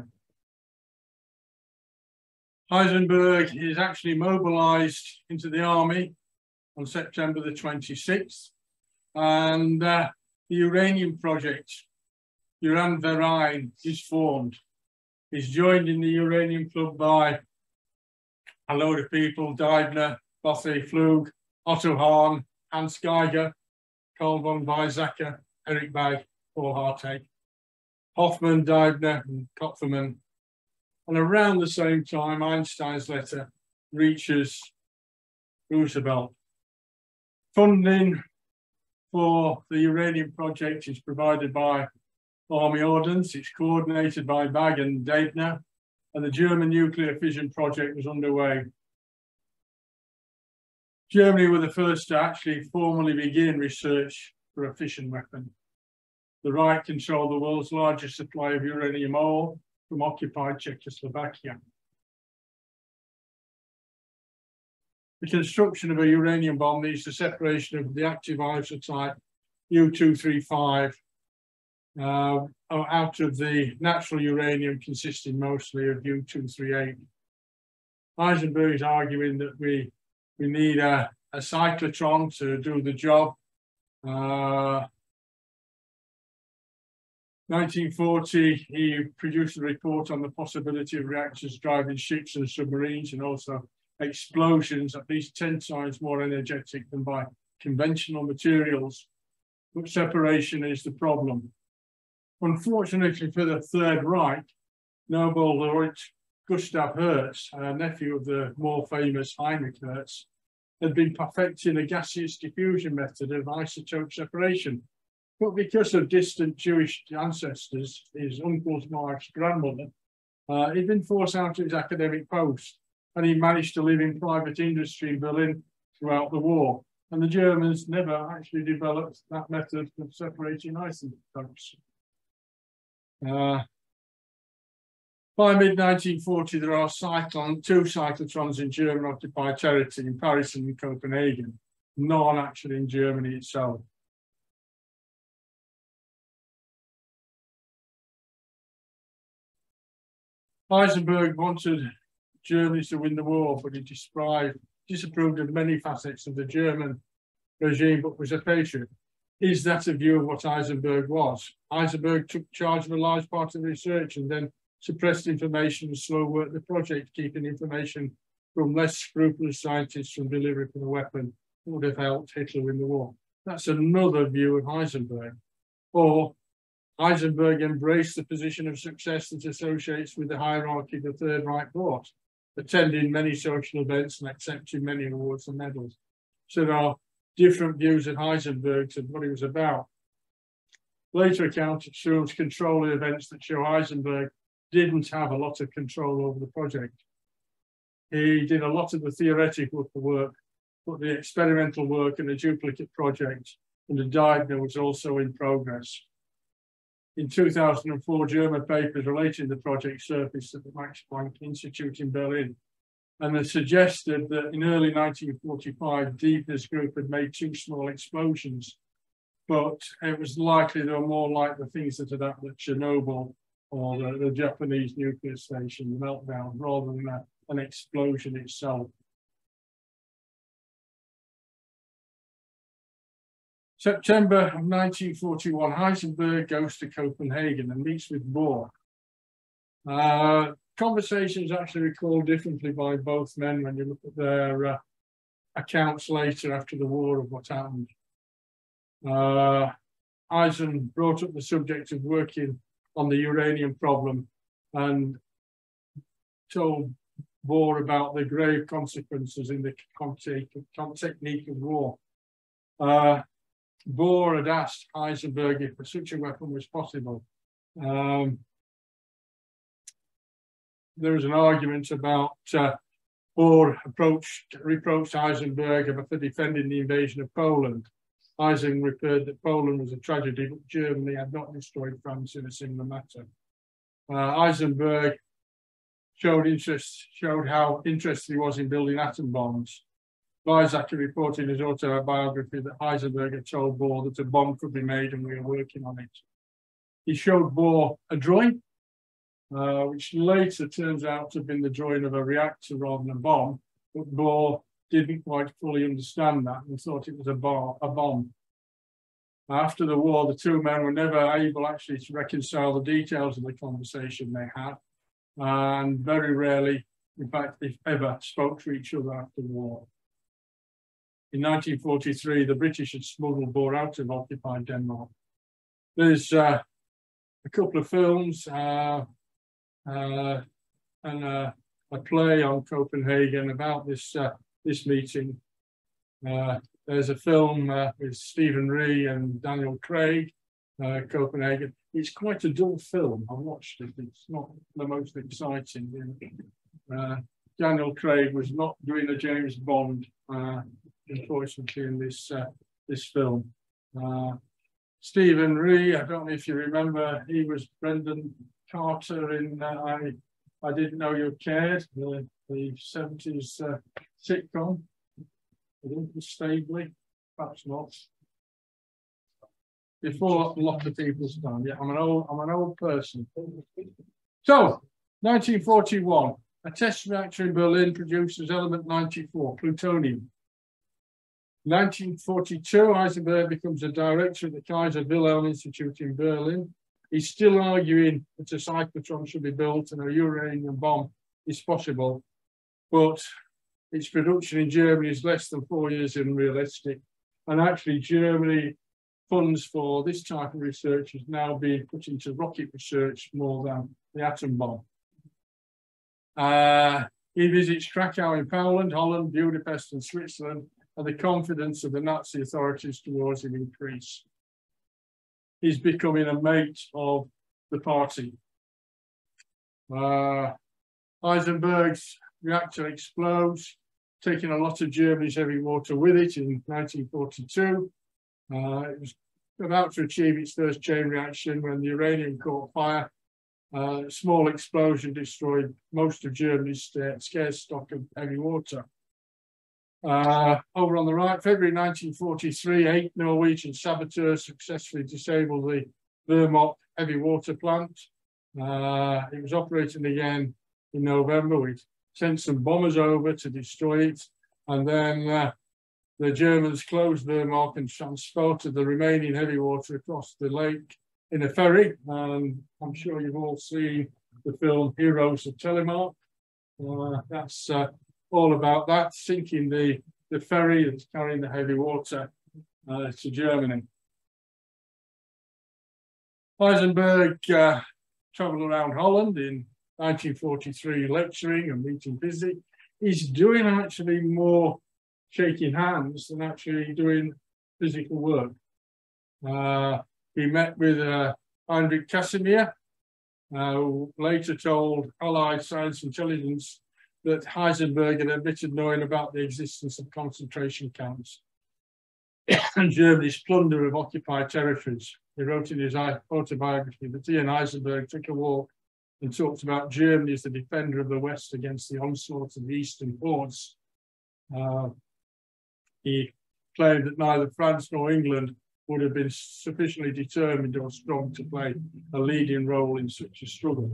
Heisenberg is actually mobilized into the army on September the twenty-sixth, and uh, the uranium project, Uranverein, is formed. He's joined in the uranium club by a load of people: Deibner, Bothe, Flug, Otto Hahn, Hans Geiger, Karl von Weizsäcker, Erich Bagg, Paul Harteg, Hoffmann, Deibner, and Kopfermann. And around the same time, Einstein's letter reaches Roosevelt. Funding for the uranium project is provided by Army Ordnance. It's coordinated by Bagg and Deibner, and the German nuclear fission project was underway. Germany were the first to actually formally begin research for a fission weapon. The Reich controlled the world's largest supply of uranium ore from occupied Czechoslovakia. The construction of a uranium bomb needs the separation of the active isotype U two thirty-five uh, out of the natural uranium consisting mostly of U two thirty-eight. Heisenberg is arguing that we, we need a, a cyclotron to do the job. Uh, nineteen forty, he produced a report on the possibility of reactors driving ships and submarines, and also explosions at least ten times more energetic than by conventional materials. But separation is the problem. Unfortunately for the Third Reich, Nobel laureate Gustav Hertz, a nephew of the more famous Heinrich Hertz, had been perfecting a gaseous diffusion method of isotope separation. But because of distant Jewish ancestors, his uncle's wife's grandmother, uh, he'd been forced out of his academic post, and he managed to live in private industry in Berlin throughout the war. And the Germans never actually developed that method of separating isotopes. Uh, by mid nineteen forty, there are cyclone, two cyclotrons in German-occupied territory in Paris and in Copenhagen, none actually in Germany itself. Heisenberg wanted Germany to win the war, but he disapproved, disapproved of many facets of the German regime, but was a patriot. Is that a view of what Heisenberg was? Heisenberg took charge of a large part of the research and then suppressed information and slow worked the project, keeping information from less scrupulous scientists from delivery of the weapon that would have helped Hitler win the war. That's another view of Heisenberg. Or Heisenberg embraced the position of success that associates with the hierarchy the Third Reich brought, attending many social events and accepting many awards and medals. So there are different views of Heisenberg and what he was about. Later accounts assumes control of events that show Heisenberg didn't have a lot of control over the project. He did a lot of the theoretical work, but the experimental work and the duplicate project and the diagram was also in progress. In two thousand four, German papers relating to the project surfaced at the Max Planck Institute in Berlin, and they suggested that in early nineteen forty-five, Diebner's group had made two small explosions, but it was likely they were more like the things that had happened at Chernobyl or the, the Japanese nuclear station, the meltdown, rather than a, an explosion itself. September of nineteen forty-one, Heisenberg goes to Copenhagen and meets with Bohr. Uh, conversations actually recalled differently by both men when you look at their uh, accounts later after the war of what happened. Uh, Eisen brought up the subject of working on the uranium problem and told Bohr about the grave consequences in the technique of war. Uh, Bohr had asked Heisenberg if such a weapon was possible. Um, there was an argument about uh, Bohr approached, reproached Heisenberg for defending the invasion of Poland. Eisen referred that Poland was a tragedy, but Germany had not destroyed France in a similar matter. Uh, Heisenberg showed interest, showed how interested he was in building atom bombs. Weizsäcker reported in his autobiography that Heisenberg had told Bohr that a bomb could be made and we were working on it. He showed Bohr a drawing, uh, which later turns out to have been the drawing of a reactor rather than a bomb, but Bohr didn't quite fully understand that and thought it was a, bar, a bomb. After the war, the two men were never able actually to reconcile the details of the conversation they had, and very rarely, in fact, if ever, spoke to each other after the war. In nineteen forty-three, the British had smuggled Bohr out of occupied Denmark. There's uh, a couple of films uh, uh, and uh, a play on Copenhagen about this, uh, this meeting. Uh, there's a film uh, with Stephen Ree and Daniel Craig, uh, Copenhagen. It's quite a dull film. I watched it. It's not the most exciting. Uh, Daniel Craig was not doing a James Bond, uh, unfortunately, in this uh, this film. Uh, Stephen Ree, I don't know if you remember, he was Brendan Carter in uh, I I Didn't Know You Cared, the, the seventies uh, sitcom. I think stably, perhaps not. Before a lot of people's time. Yeah, I'm an old, I'm an old person. So, nineteen forty-one, a test reactor in Berlin produces element ninety-four, plutonium. nineteen forty-two, Heisenberg becomes a director of the Kaiser Wilhelm Institute in Berlin. He's still arguing that a cyclotron should be built and a uranium bomb is possible, but its production in Germany is less than four years unrealistic. And actually, Germany funds for this type of research is now being put into rocket research more than the atom bomb. Uh, He visits Krakow in Poland, Holland, Budapest and Switzerland, and the confidence of the Nazi authorities towards him increase. He's becoming a mate of the party. Uh, Heisenberg's reactor explodes, taking a lot of Germany's heavy water with it in nineteen forty-two. Uh, it was about to achieve its first chain reaction when the uranium caught fire. Uh, a small explosion destroyed most of Germany's scarce stock of heavy water. Uh, over on the right, February nineteen forty-three, eight Norwegian saboteurs successfully disabled the Wehrmacht heavy water plant. Uh, it was operating again in November. We sent some bombers over to destroy it, and then uh, the Germans closed Wehrmacht and transported the remaining heavy water across the lake in a ferry. And I'm sure you've all seen the film Heroes of Telemark. Uh, that's uh, all about that, sinking the, the ferry that's carrying the heavy water uh, to Germany. Heisenberg uh, travelled around Holland in nineteen forty-three lecturing and meeting physics. He's doing actually more shaking hands than actually doing physical work. Uh, he met with uh, Heinrich Casimir, uh, who later told Allied Science Intelligence that Heisenberg had admitted knowing about the existence of concentration camps and Germany's plunder of occupied territories. He wrote in his autobiography that he and Heisenberg took a walk and talked about Germany as the defender of the West against the onslaught of the Eastern hordes. Uh, he claimed that neither France nor England would have been sufficiently determined or strong to play a leading role in such a struggle.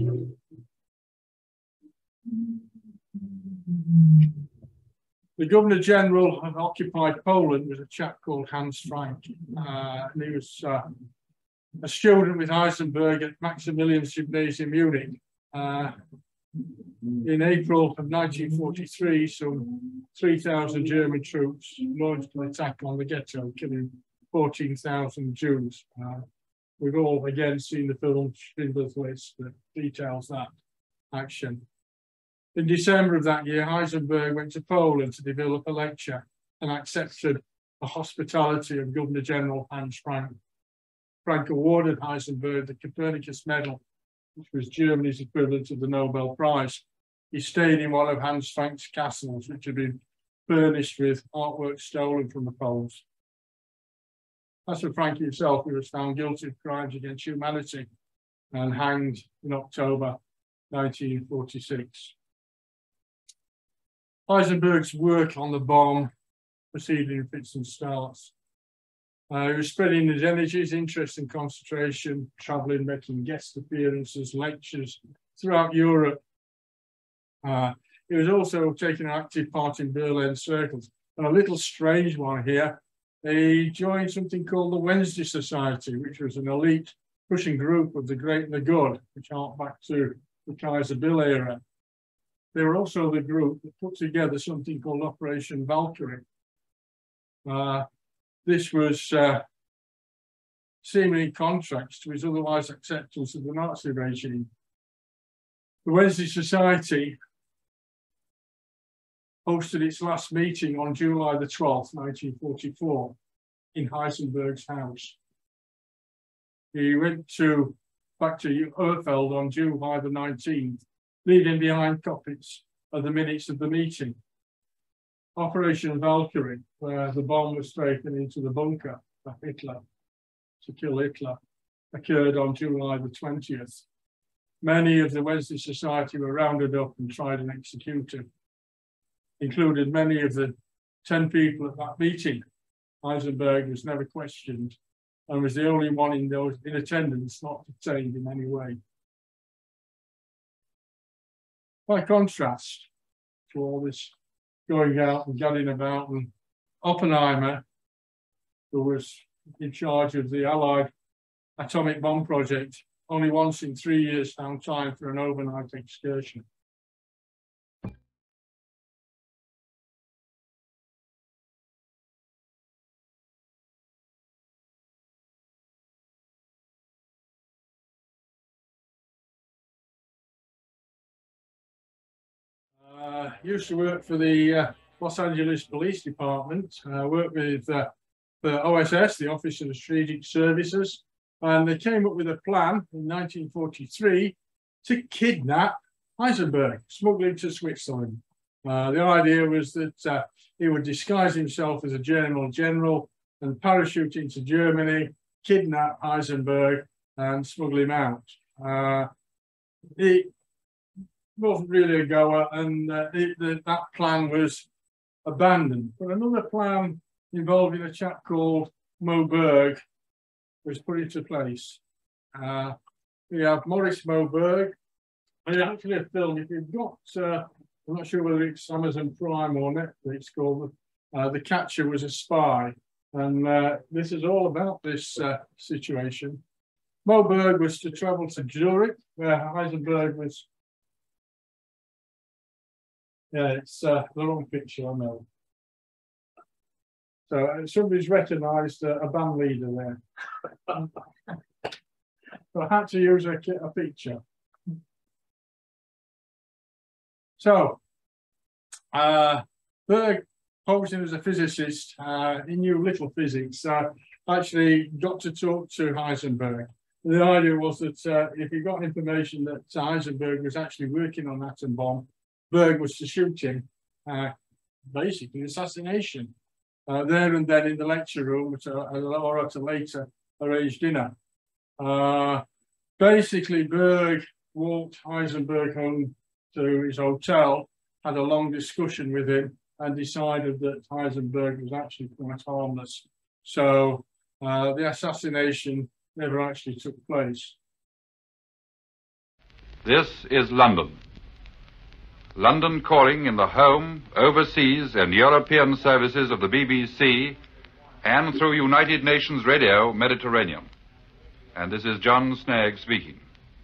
The Governor General of occupied Poland was a chap called Hans Frank. Uh, and he was uh, a student with Heisenberg at Maximilian's Gymnasium Munich. Uh, in April of nineteen forty-three, some three thousand German troops launched an attack on the ghetto, killing fourteen thousand Jews. Uh, we've all again seen the film Schindler's List that details that action. In December of that year, Heisenberg went to Poland to develop a lecture and accepted the hospitality of Governor General Hans Frank. Frank awarded Heisenberg the Copernicus Medal, which was Germany's equivalent to the Nobel Prize. He stayed in one of Hans Frank's castles, which had been furnished with artwork stolen from the Poles. As for Frank himself, he was found guilty of crimes against humanity and hanged in October nineteen forty-six. Heisenberg's work on the bomb proceeded in fits and starts. Uh, he was spreading his energies, interest and concentration, travelling, making guest appearances, lectures throughout Europe. Uh, he was also taking an active part in Berlin circles. And a little strange one here, he joined something called the Wednesday Society, which was an elite pushing group of the great and the good, which harked back to the Kaiser Bill era. They were also the group that put together something called Operation Valkyrie. Uh, this was uh, seemingly in contrast to his otherwise acceptance of the Nazi regime. The Wednesday Society hosted its last meeting on July the twelfth, nineteen forty-four, in Heisenberg's house. He went to back to Urfeld on July the nineteenth, leaving behind copies of the minutes of the meeting. Operation Valkyrie, where the bomb was taken into the bunker for Hitler, to kill Hitler, occurred on July the twentieth. Many of the Wednesday Society were rounded up and tried and executed, included many of the ten people at that meeting. Heisenberg was never questioned and was the only one in those in attendance not detained in any way. By contrast to all this going out and getting about, and Oppenheimer, who was in charge of the Allied atomic bomb project, only once in three years found time for an overnight excursion. uh, used to work for the uh, Los Angeles Police Department, uh, worked with uh, the O S S, the Office of Strategic Services, and they came up with a plan in nineteen forty-three to kidnap Heisenberg, smuggling to Switzerland. Uh, the idea was that uh, he would disguise himself as a German general and parachute into Germany, kidnap Heisenberg and smuggle him out. Uh, it wasn't really a goer, and uh, it, the, that plan was abandoned. But another plan involving a chap called Mo Berg was put into place. Uh, we have Maurice Mo Berg. It's actually a film, if you've got, uh, I'm not sure whether it's Amazon Prime or Netflix, called uh, The Catcher Was a Spy. And uh, this is all about this uh, situation. Mo Berg was to travel to Zurich, where Heisenberg was. Yeah, it's uh, the wrong picture, I know. So uh, somebody's recognised uh, a band leader there. So I had to use a, a picture. So, uh, Berg, posing as a physicist, uh, he knew little physics, uh, actually got to talk to Heisenberg. The idea was that uh, if he got information that Heisenberg was actually working on an atom bomb, Berg was to shoot him, uh, basically assassination. Uh, there and then in the lecture room, at a, or at a later arranged dinner. Uh, basically, Berg walked Heisenberg home to his hotel, had a long discussion with him, and decided that Heisenberg was actually quite harmless. So uh, the assassination never actually took place. This is London. London calling in the home, overseas and European services of the B B C and through United Nations Radio Mediterranean. And this is John Snagg speaking.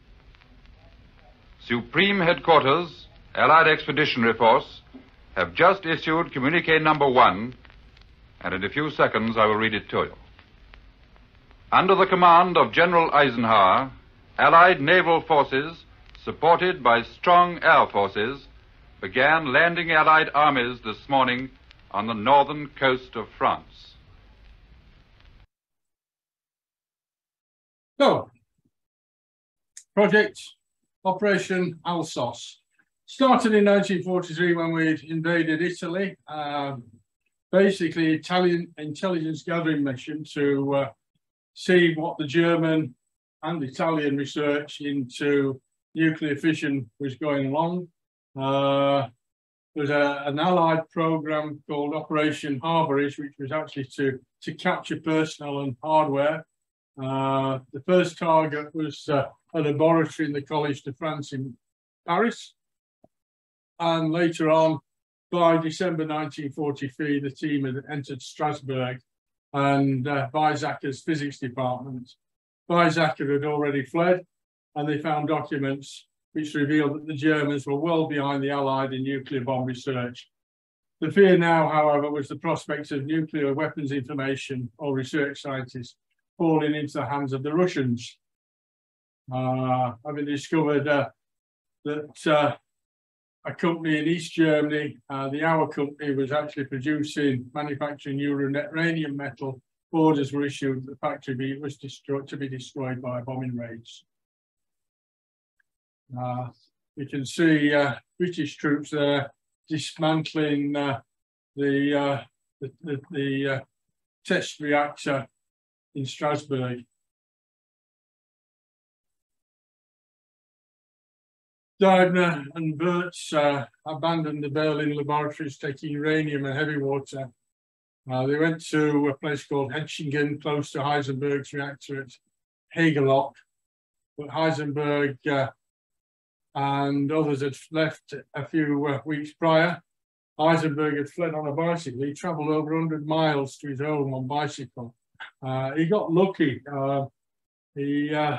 Supreme Headquarters, Allied Expeditionary Force, have just issued communique number one, and in a few seconds I will read it to you. Under the command of General Eisenhower, Allied naval forces, supported by strong air forces, began landing Allied armies this morning on the northern coast of France. So, project Operation Alsos started in nineteen forty-three when we invaded Italy. Um, basically, Italian intelligence gathering mission to uh, see what the German and Italian research into nuclear fission was going along. Uh, there was a, an Allied program called Operation Harbourage, which was actually to, to capture personnel and hardware. Uh, the first target was uh, a laboratory in the Collège de France in Paris. And later on, by December nineteen forty-three, the team had entered Strasbourg and uh, Weizsäcker's physics department. Weizsäcker had already fled, and they found documents which revealed that the Germans were well behind the Allied in nuclear bomb research. The fear now, however, was the prospect of nuclear weapons information or research scientists falling into the hands of the Russians. Uh, having discovered uh, that uh, a company in East Germany, uh, the Auer company, was actually producing, manufacturing uranium metal, orders were issued that the factory was destroyed, to be destroyed by bombing raids. Uh, you can see uh, British troops there dismantling uh, the, uh, the, the, the uh, test reactor in Strasbourg. Deibner and Wirtz uh, abandoned the Berlin laboratories, taking uranium and heavy water. Uh, they went to a place called Hechingen, close to Heisenberg's reactor at Hagelock. But Heisenberg uh, and others had left a few uh, weeks prior. Heisenberg had fled on a bicycle. He travelled over one hundred miles to his home on bicycle. Uh, he got lucky. Uh, he uh,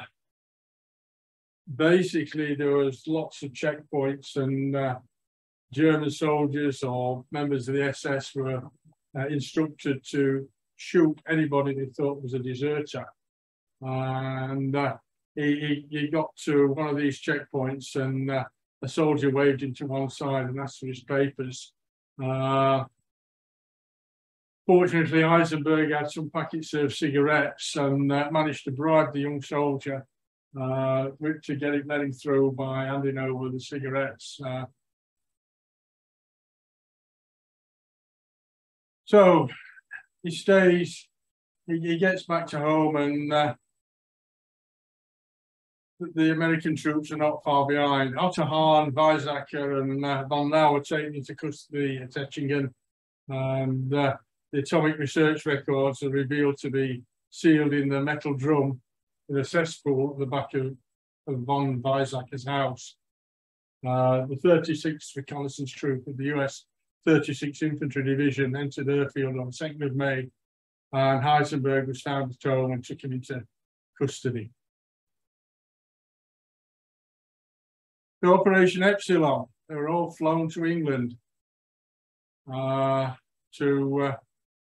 basically, there was lots of checkpoints, and uh, German soldiers or members of the S S were uh, instructed to shoot anybody they thought was a deserter. Uh, and uh, he, he, he got to one of these checkpoints, and uh, a soldier waved him to one side and asked for his papers. Uh, fortunately, Heisenberg had some packets of cigarettes and uh, managed to bribe the young soldier uh, to get it, let him through by handing over the cigarettes. Uh, so he stays, he, he gets back to home, and uh, the American troops are not far behind. Otto Hahn, Weizsäcker, and uh, von Lau were taken into custody at Ettingen, and uh, the atomic research records are revealed to be sealed in the metal drum in a cesspool at the back of, of von Weizsäcker's house. Uh, the thirty-sixth Reconnaissance Troop of the U S thirty-sixth Infantry Division entered Airfield on the second of May, and Heisenberg was found at home and took him into custody. The Operation Epsilon, they were all flown to England uh, to uh,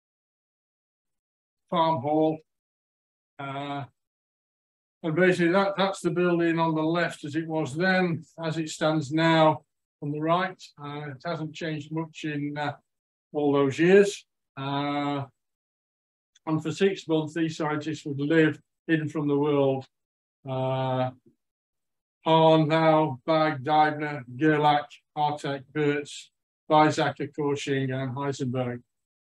Farm Hall. Uh, and basically that, that's the building on the left as it was then, as it stands now on the right. Uh, it hasn't changed much in uh, all those years. Uh, and for six months, these scientists would live hidden from the world. Uh, Hahn, Lau, Bagg, Deibner, Gerlach, Hartek, Hertz, Weizsäcker, Korsching, and Heisenberg.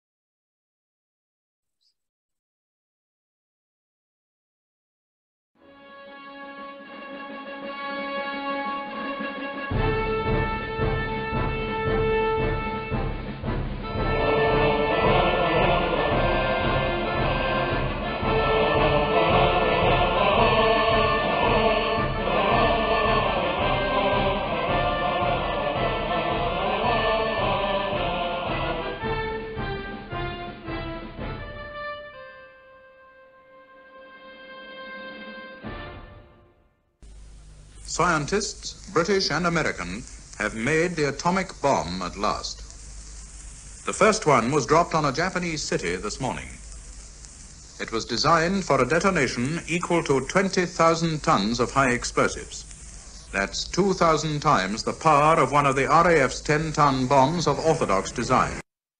Scientists, British and American, have made the atomic bomb at last. The first one was dropped on a Japanese city this morning. It was designed for a detonation equal to twenty thousand tons of high explosives. That's two thousand times the power of one of the R A F's ten-ton bombs of orthodox design.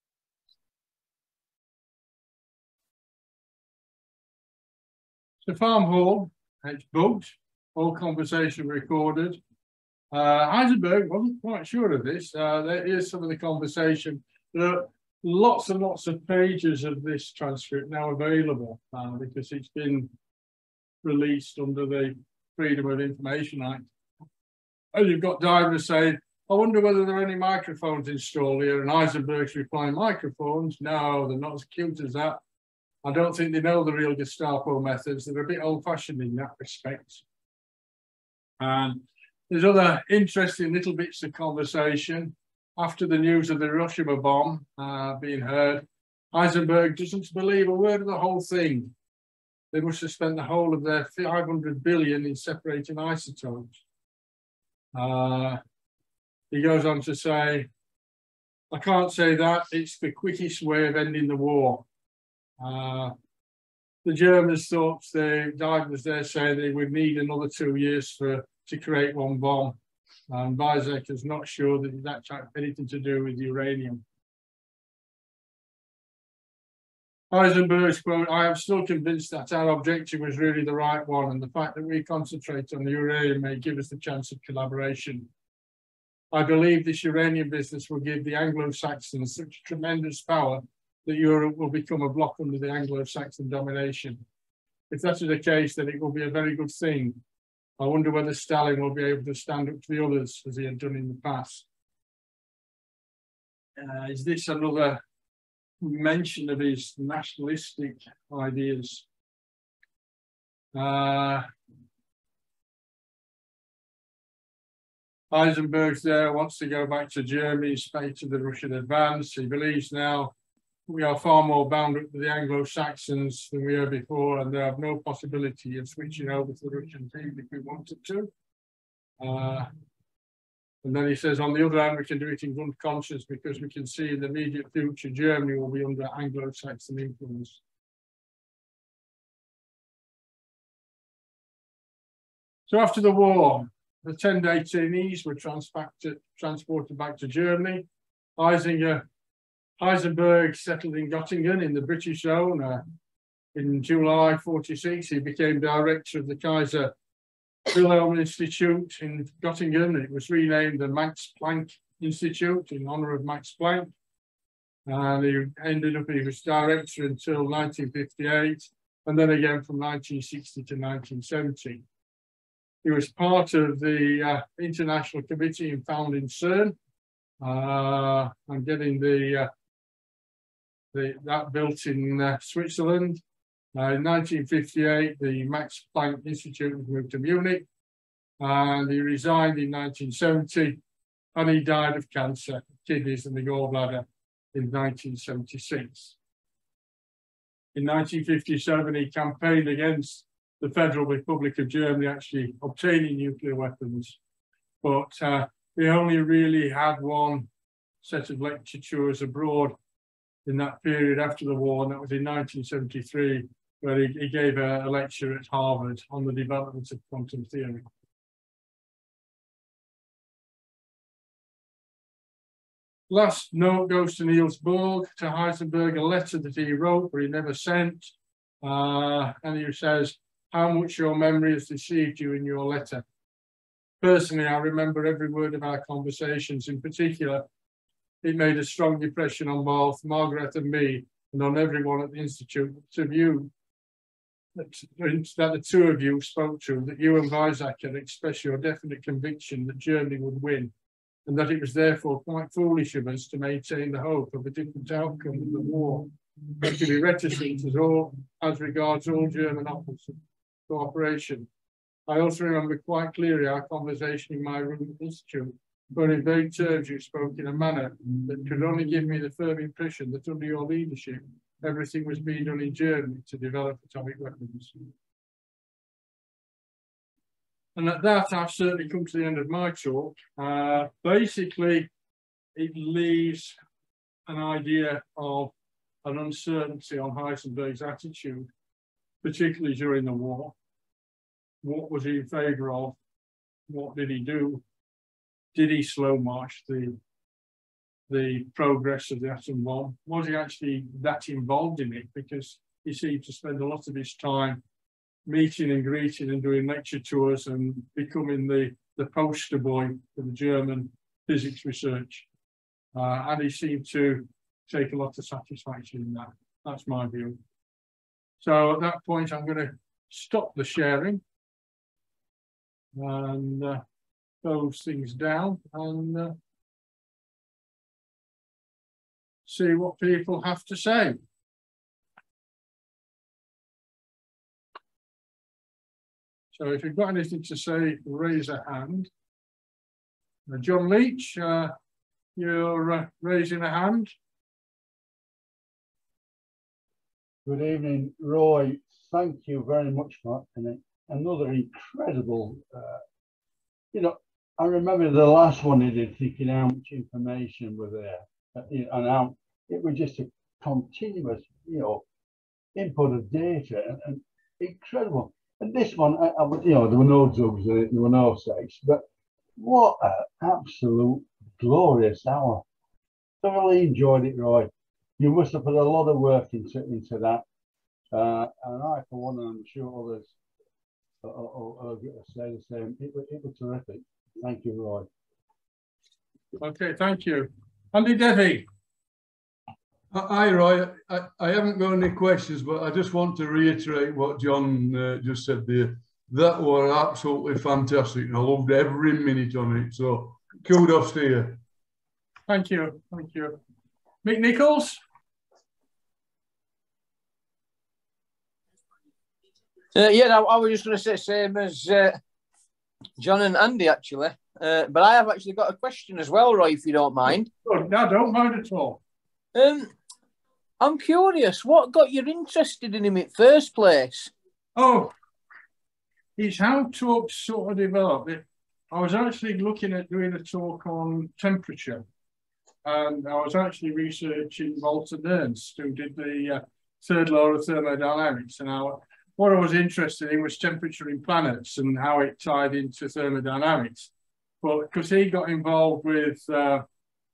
The Farm Hall, it's booked. All conversation recorded. Uh, Heisenberg wasn't quite sure of this. Uh, there is some of the conversation. There are lots and lots of pages of this transcript now available uh, because it's been released under the Freedom of Information Act. And you've got Deibner saying, I wonder whether there are any microphones installed here. And Heisenberg's replying, microphones? No, they're not as cute as that. I don't think they know the real Gestapo methods. They're a bit old-fashioned in that respect. And there's other interesting little bits of conversation. After the news of the Hiroshima bomb uh, being heard, Heisenberg doesn't believe a word of the whole thing. They must have spent the whole of their five hundred billion in separating isotopes. Uh, he goes on to say, I can't say that, it's the quickest way of ending the war. Uh, the Germans thought they, Deibner's there saying they would need another two years for to create one bomb. And Weizsäcker's not sure that that had anything to do with uranium. Heisenberg's quote, I am still convinced that our objective was really the right one, and the fact that we concentrate on the uranium may give us the chance of collaboration. I believe this uranium business will give the Anglo-Saxons such tremendous power that Europe will become a bloc under the Anglo-Saxon domination. If that is the case, then it will be a very good thing. I wonder whether Stalin will be able to stand up to the others as he had done in the past. Uh, is this another mention of his nationalistic ideas? Uh, Heisenberg's there, wants to go back to Germany in spite of the Russian advance. He believes now we are far more bound up with the Anglo-Saxons than we were before, and they have no possibility of switching over to the Russian team if we wanted to. Uh, and then he says, on the other hand, we can do it in good conscience because we can see in the immediate future Germany will be under Anglo-Saxon influence. So after the war, the ten detainees were transported, transported back to Germany. Heisinger, Heisenberg settled in Göttingen in the British zone. Uh, in July forty-six, he became director of the Kaiser Wilhelm Institute in Göttingen. It was renamed the Max Planck Institute in honor of Max Planck. And he ended up, he was director until nineteen fifty-eight, and then again from nineteen sixty to nineteen seventy. He was part of the uh, International Committee in founding CERN uh, and getting the, uh, the that built in uh, Switzerland. Uh, in nineteen fifty-eight, the Max Planck Institute was moved to Munich, and he resigned in nineteen seventy, and he died of cancer, kidneys and the gallbladder, in nineteen seventy-six. In nineteen fifty-seven, he campaigned against the Federal Republic of Germany actually obtaining nuclear weapons, but uh, he only really had one set of lecture tours abroad in that period after the war, and that was in nineteen seventy-three, where he, he gave a, a lecture at Harvard on the development of quantum theory. Last note goes to Niels Bohr, to Heisenberg, a letter that he wrote but he never sent. Uh, and he says, how much your memory has deceived you in your letter. Personally, I remember every word of our conversations. In particular, it made a strong impression on both Margaret and me, and on everyone at the Institute. To you, that, that the two of you spoke to, that you and Weizsäcker expressed your definite conviction that Germany would win, and that it was therefore quite foolish of us to maintain the hope of a different outcome of the war, and to be reticent as, all, as regards all German offers of cooperation. I also remember quite clearly our conversation in my room at the Institute, where in vague terms you spoke in a manner that could only give me the firm impression that under your leadership, everything was being done in Germany to develop atomic weapons. And at that, I've certainly come to the end of my talk. Uh, basically, it leaves an idea of an uncertainty on Heisenberg's attitude, particularly during the war. What was he in favour of? What did he do? Did he slow march the, the progress of the atom bomb? Was he actually that involved in it? Because he seemed to spend a lot of his time meeting and greeting and doing lecture tours and becoming the, the poster boy for the German physics research. Uh, and he seemed to take a lot of satisfaction in that. That's my view. So at that point, I'm going to stop the sharing and uh, close things down and uh, see what people have to say. So if you've got anything to say, raise a hand. Uh, John Leach, uh, you're uh, raising a hand. Good evening, Roy. Thank you very much for another incredible, uh, you know, I remember the last one he did, thinking how much information was there, and how it was just a continuous, you know, input of data, and, and incredible. And this one, I, I, you know, there were no drugs in it, there were no sex, but what an absolute glorious hour. Thoroughly enjoyed it, Roy. You must have put a lot of work into, into that. Uh, and I, for one, and I'm sure others will say the same. It, it was terrific. Thank you, Roy. Okay, thank you. Andy Devi. Hi, Roy. I, I haven't got any questions, but I just want to reiterate what John uh, just said there. That was absolutely fantastic. I loved every minute on it. So kudos to you. Thank you. Thank you. Mick Nichols. Uh, yeah, no, I was just going to say same as uh, John and Andy, actually. Uh, but I have actually got a question as well, Roy, if you don't mind. Good. No, don't mind at all. Um, I'm curious, what got you interested in him in the first place? Oh, it's how talks sort of developed. It, I was actually looking at doing a talk on temperature, and I was actually researching Walter Nernst, who did the uh, third law of thermodynamics, and I, what I was interested in was temperature in planets and how it tied into thermodynamics. But because he got involved with uh,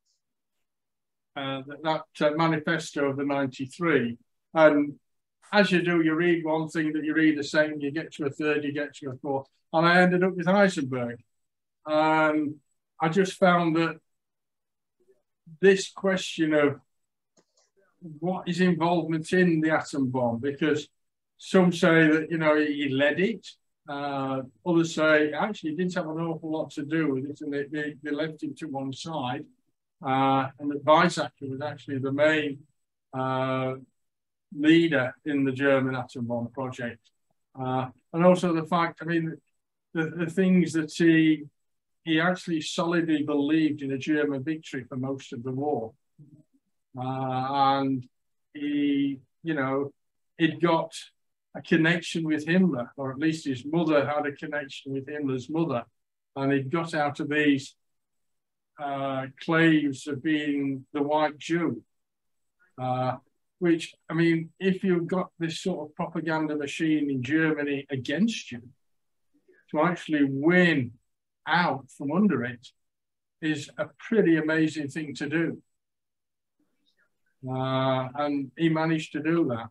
uh, that uh, manifesto of the ninety-three, and as you do, you read one thing, that you read the same, you get to a third, you get to a fourth, and I ended up with Heisenberg. And I just found that this question of what is involvement in the atom bomb, because some say that, you know, he led it. Uh, others say actually he didn't have an awful lot to do with it, and they, they, they left him to one side. Uh, and that Weizsäcker was actually the main uh, leader in the German atom bomb project. Uh, and also the fact, I mean, the, the things that he, he actually solidly believed in a German victory for most of the war. Uh, and he, you know, he'd got a connection with Himmler, or at least his mother had a connection with Himmler's mother. And he'd got out of these uh, claims of being the white Jew, uh, which, I mean, if you've got this sort of propaganda machine in Germany against you, to actually win out from under it is a pretty amazing thing to do. Uh, and he managed to do that.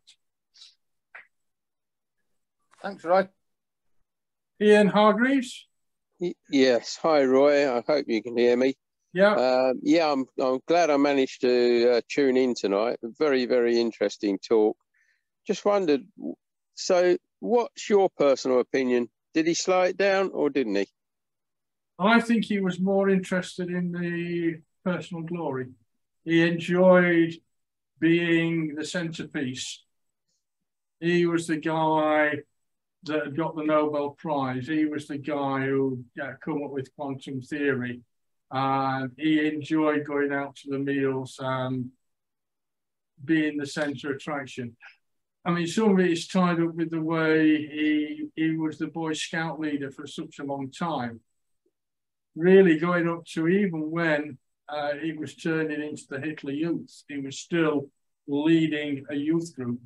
Thanks, Roy. Ian Hargreaves? Yes. Hi, Roy. I hope you can hear me. Yeah. Uh, yeah, I'm, I'm glad I managed to uh, tune in tonight. Very, very interesting talk. Just wondered, so what's your personal opinion? Did he slow it down or didn't he? I think he was more interested in the personal glory. He enjoyed being the centerpiece. He was the guy that had got the Nobel Prize. He was the guy who yeah, come up with quantum theory. And he enjoyed going out to the meals and being the center attraction. I mean, some of it is tied up with the way he, he was the Boy Scout leader for such a long time. Really going up to even when uh, he was turning into the Hitler Youth, he was still leading a youth group.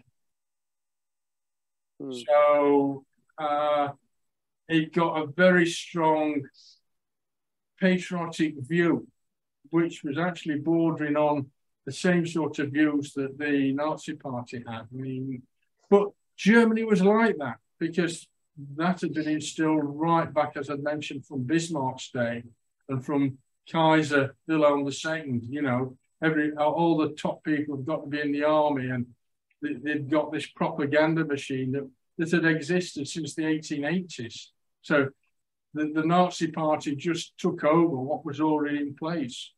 Hmm. So uh, he got a very strong patriotic view, which was actually bordering on the same sort of views that the Nazi Party had. I mean, but Germany was like that because that had been instilled right back, as I mentioned, from Bismarck's day and from Kaiser Wilhelm the Second. You know, every all the top people have got to be in the army, and they, they've got this propaganda machine that, that had existed since the eighteen eighties. So the, the Nazi Party just took over what was already in place.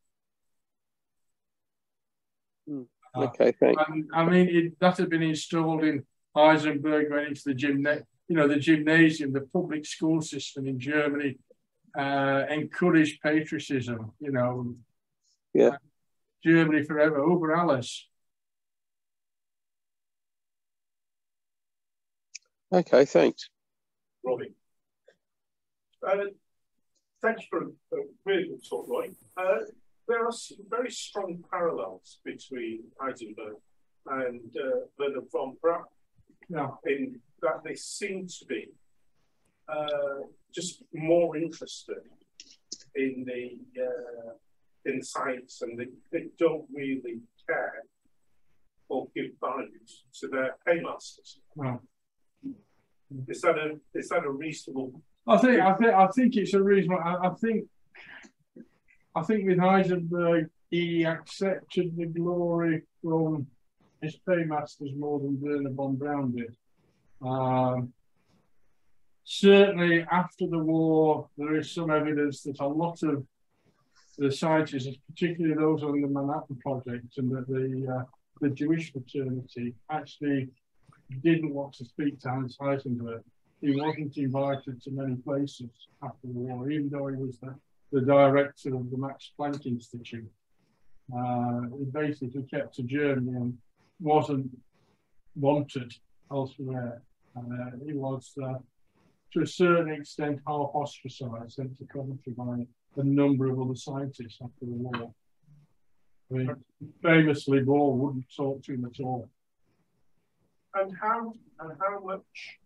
Mm. Okay, thanks. Uh, and, I mean, it, that had been installed in Heisenberg, going into the gymna you know, the gymnasium, the public school system in Germany uh, encouraged patriotism. You know, yeah, uh, Germany forever, over Alice. Okay, thanks. Robbie. Uh, thanks for a really good talk, Roy. Uh, there are some very strong parallels between Heisenberg and uh, Werner von Braun, yeah. in that they seem to be uh, just more interested in the uh, in science, and they, they don't really care or give values to their paymasters. No. Is that a is that a reasonable? I think I think I think it's a reasonable. I, I think I think with Heisenberg, he accepted the glory from his paymasters more than Werner von Braun did. Um, certainly, after the war, there is some evidence that a lot of the scientists, particularly those on the Manhattan Project and the the, uh, the Jewish fraternity, actually didn't want to speak to Hans Heisenberg. He wasn't invited to many places after the war, even though he was the, the director of the Max Planck Institute. Uh, he basically kept to Germany and wasn't wanted elsewhere. Uh, he was, uh, to a certain extent, half ostracized, sent to Coventry by a number of other scientists after the war. I mean, famously, Bohr wouldn't talk to him at all. And how and how much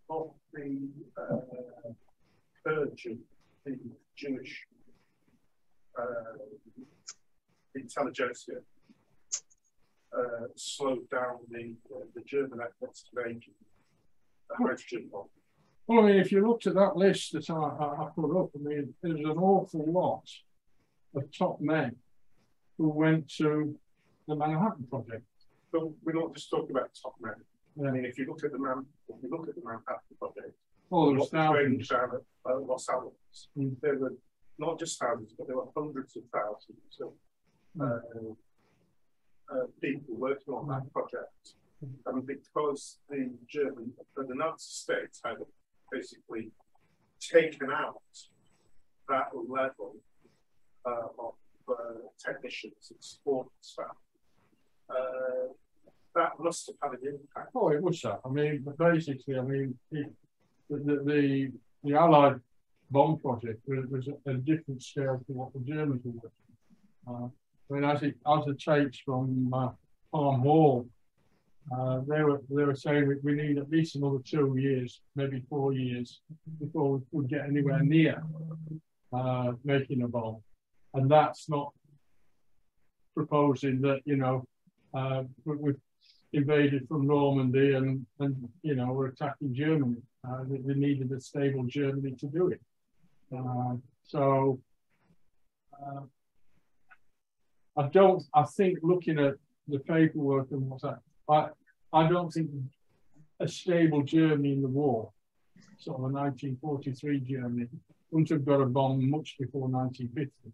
of the uh, purge of the Jewish uh, intelligentsia uh, slowed down the uh, the German efforts to make a hydrogen bomb? Well, I mean, if you looked at that list that I, I, I put up, I mean, there's an awful lot of top men who went to the Manhattan Project. But we're not just talking about top men. Yeah. I mean, if you look at the man, if you look at the Manhattan Project, oh, there was thousands down at uh, Los Alamos. Mm. There were not just thousands, but there were hundreds of thousands of uh, uh, people working on that project. And because the German, the Nazi states had basically taken out that level uh, of uh, technicians and support staff, uh, that must have had an impact. Oh, it was that. I mean, basically, I mean, it, the, the the Allied bomb project was, was a, a different scale to what the Germans were working. Uh, I mean, as it as the tapes from uh, Palm Hall, uh, they were they were saying we, we need at least another two years, maybe four years, before we would get anywhere near uh, making a bomb, and that's not proposing that, you know, uh, we, we've invaded from Normandy and and you know we're attacking Germany. Uh, they, they needed a stable Germany to do it. Uh, so. Uh, I don't, I think looking at the paperwork and what's that, I, I don't think a stable Germany in the war, sort of a nineteen forty-three Germany, wouldn't have got a bomb much before nineteen fifty.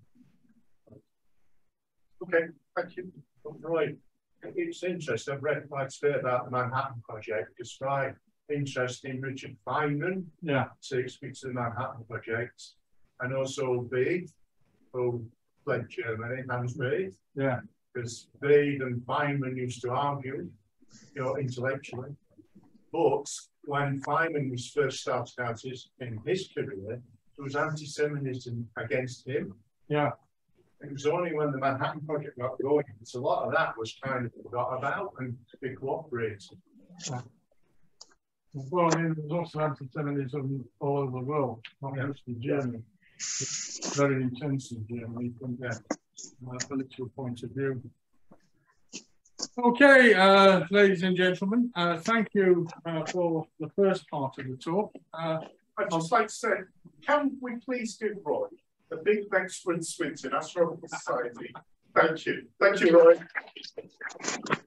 Okay, thank you. Right. It's interesting, I've read quite a bit about the Manhattan Project. It's quite interesting. Richard Feynman, yeah, speaks to the Manhattan Project, and also Bede, who fled Germany, Hans Bede. Yeah. Because Bede and Feynman used to argue, you know, intellectually. But when Feynman was first starting out his, in his career, there was anti-Semitism against him. Yeah. It was only when the Manhattan Project got going, so a lot of that was kind of forgot about and be cooperated. Yeah. Well, I mean, there's also anti-Semitism all over the world, not yeah. just in Germany. It's very intense in Germany from a uh, political point of view. Okay, uh, ladies and gentlemen, uh, thank you uh, for the first part of the talk. Uh, I'd just like to say, can we please give Roy a big thanks for Swinton Astronomical Society? Thank you. Thank you, Roy.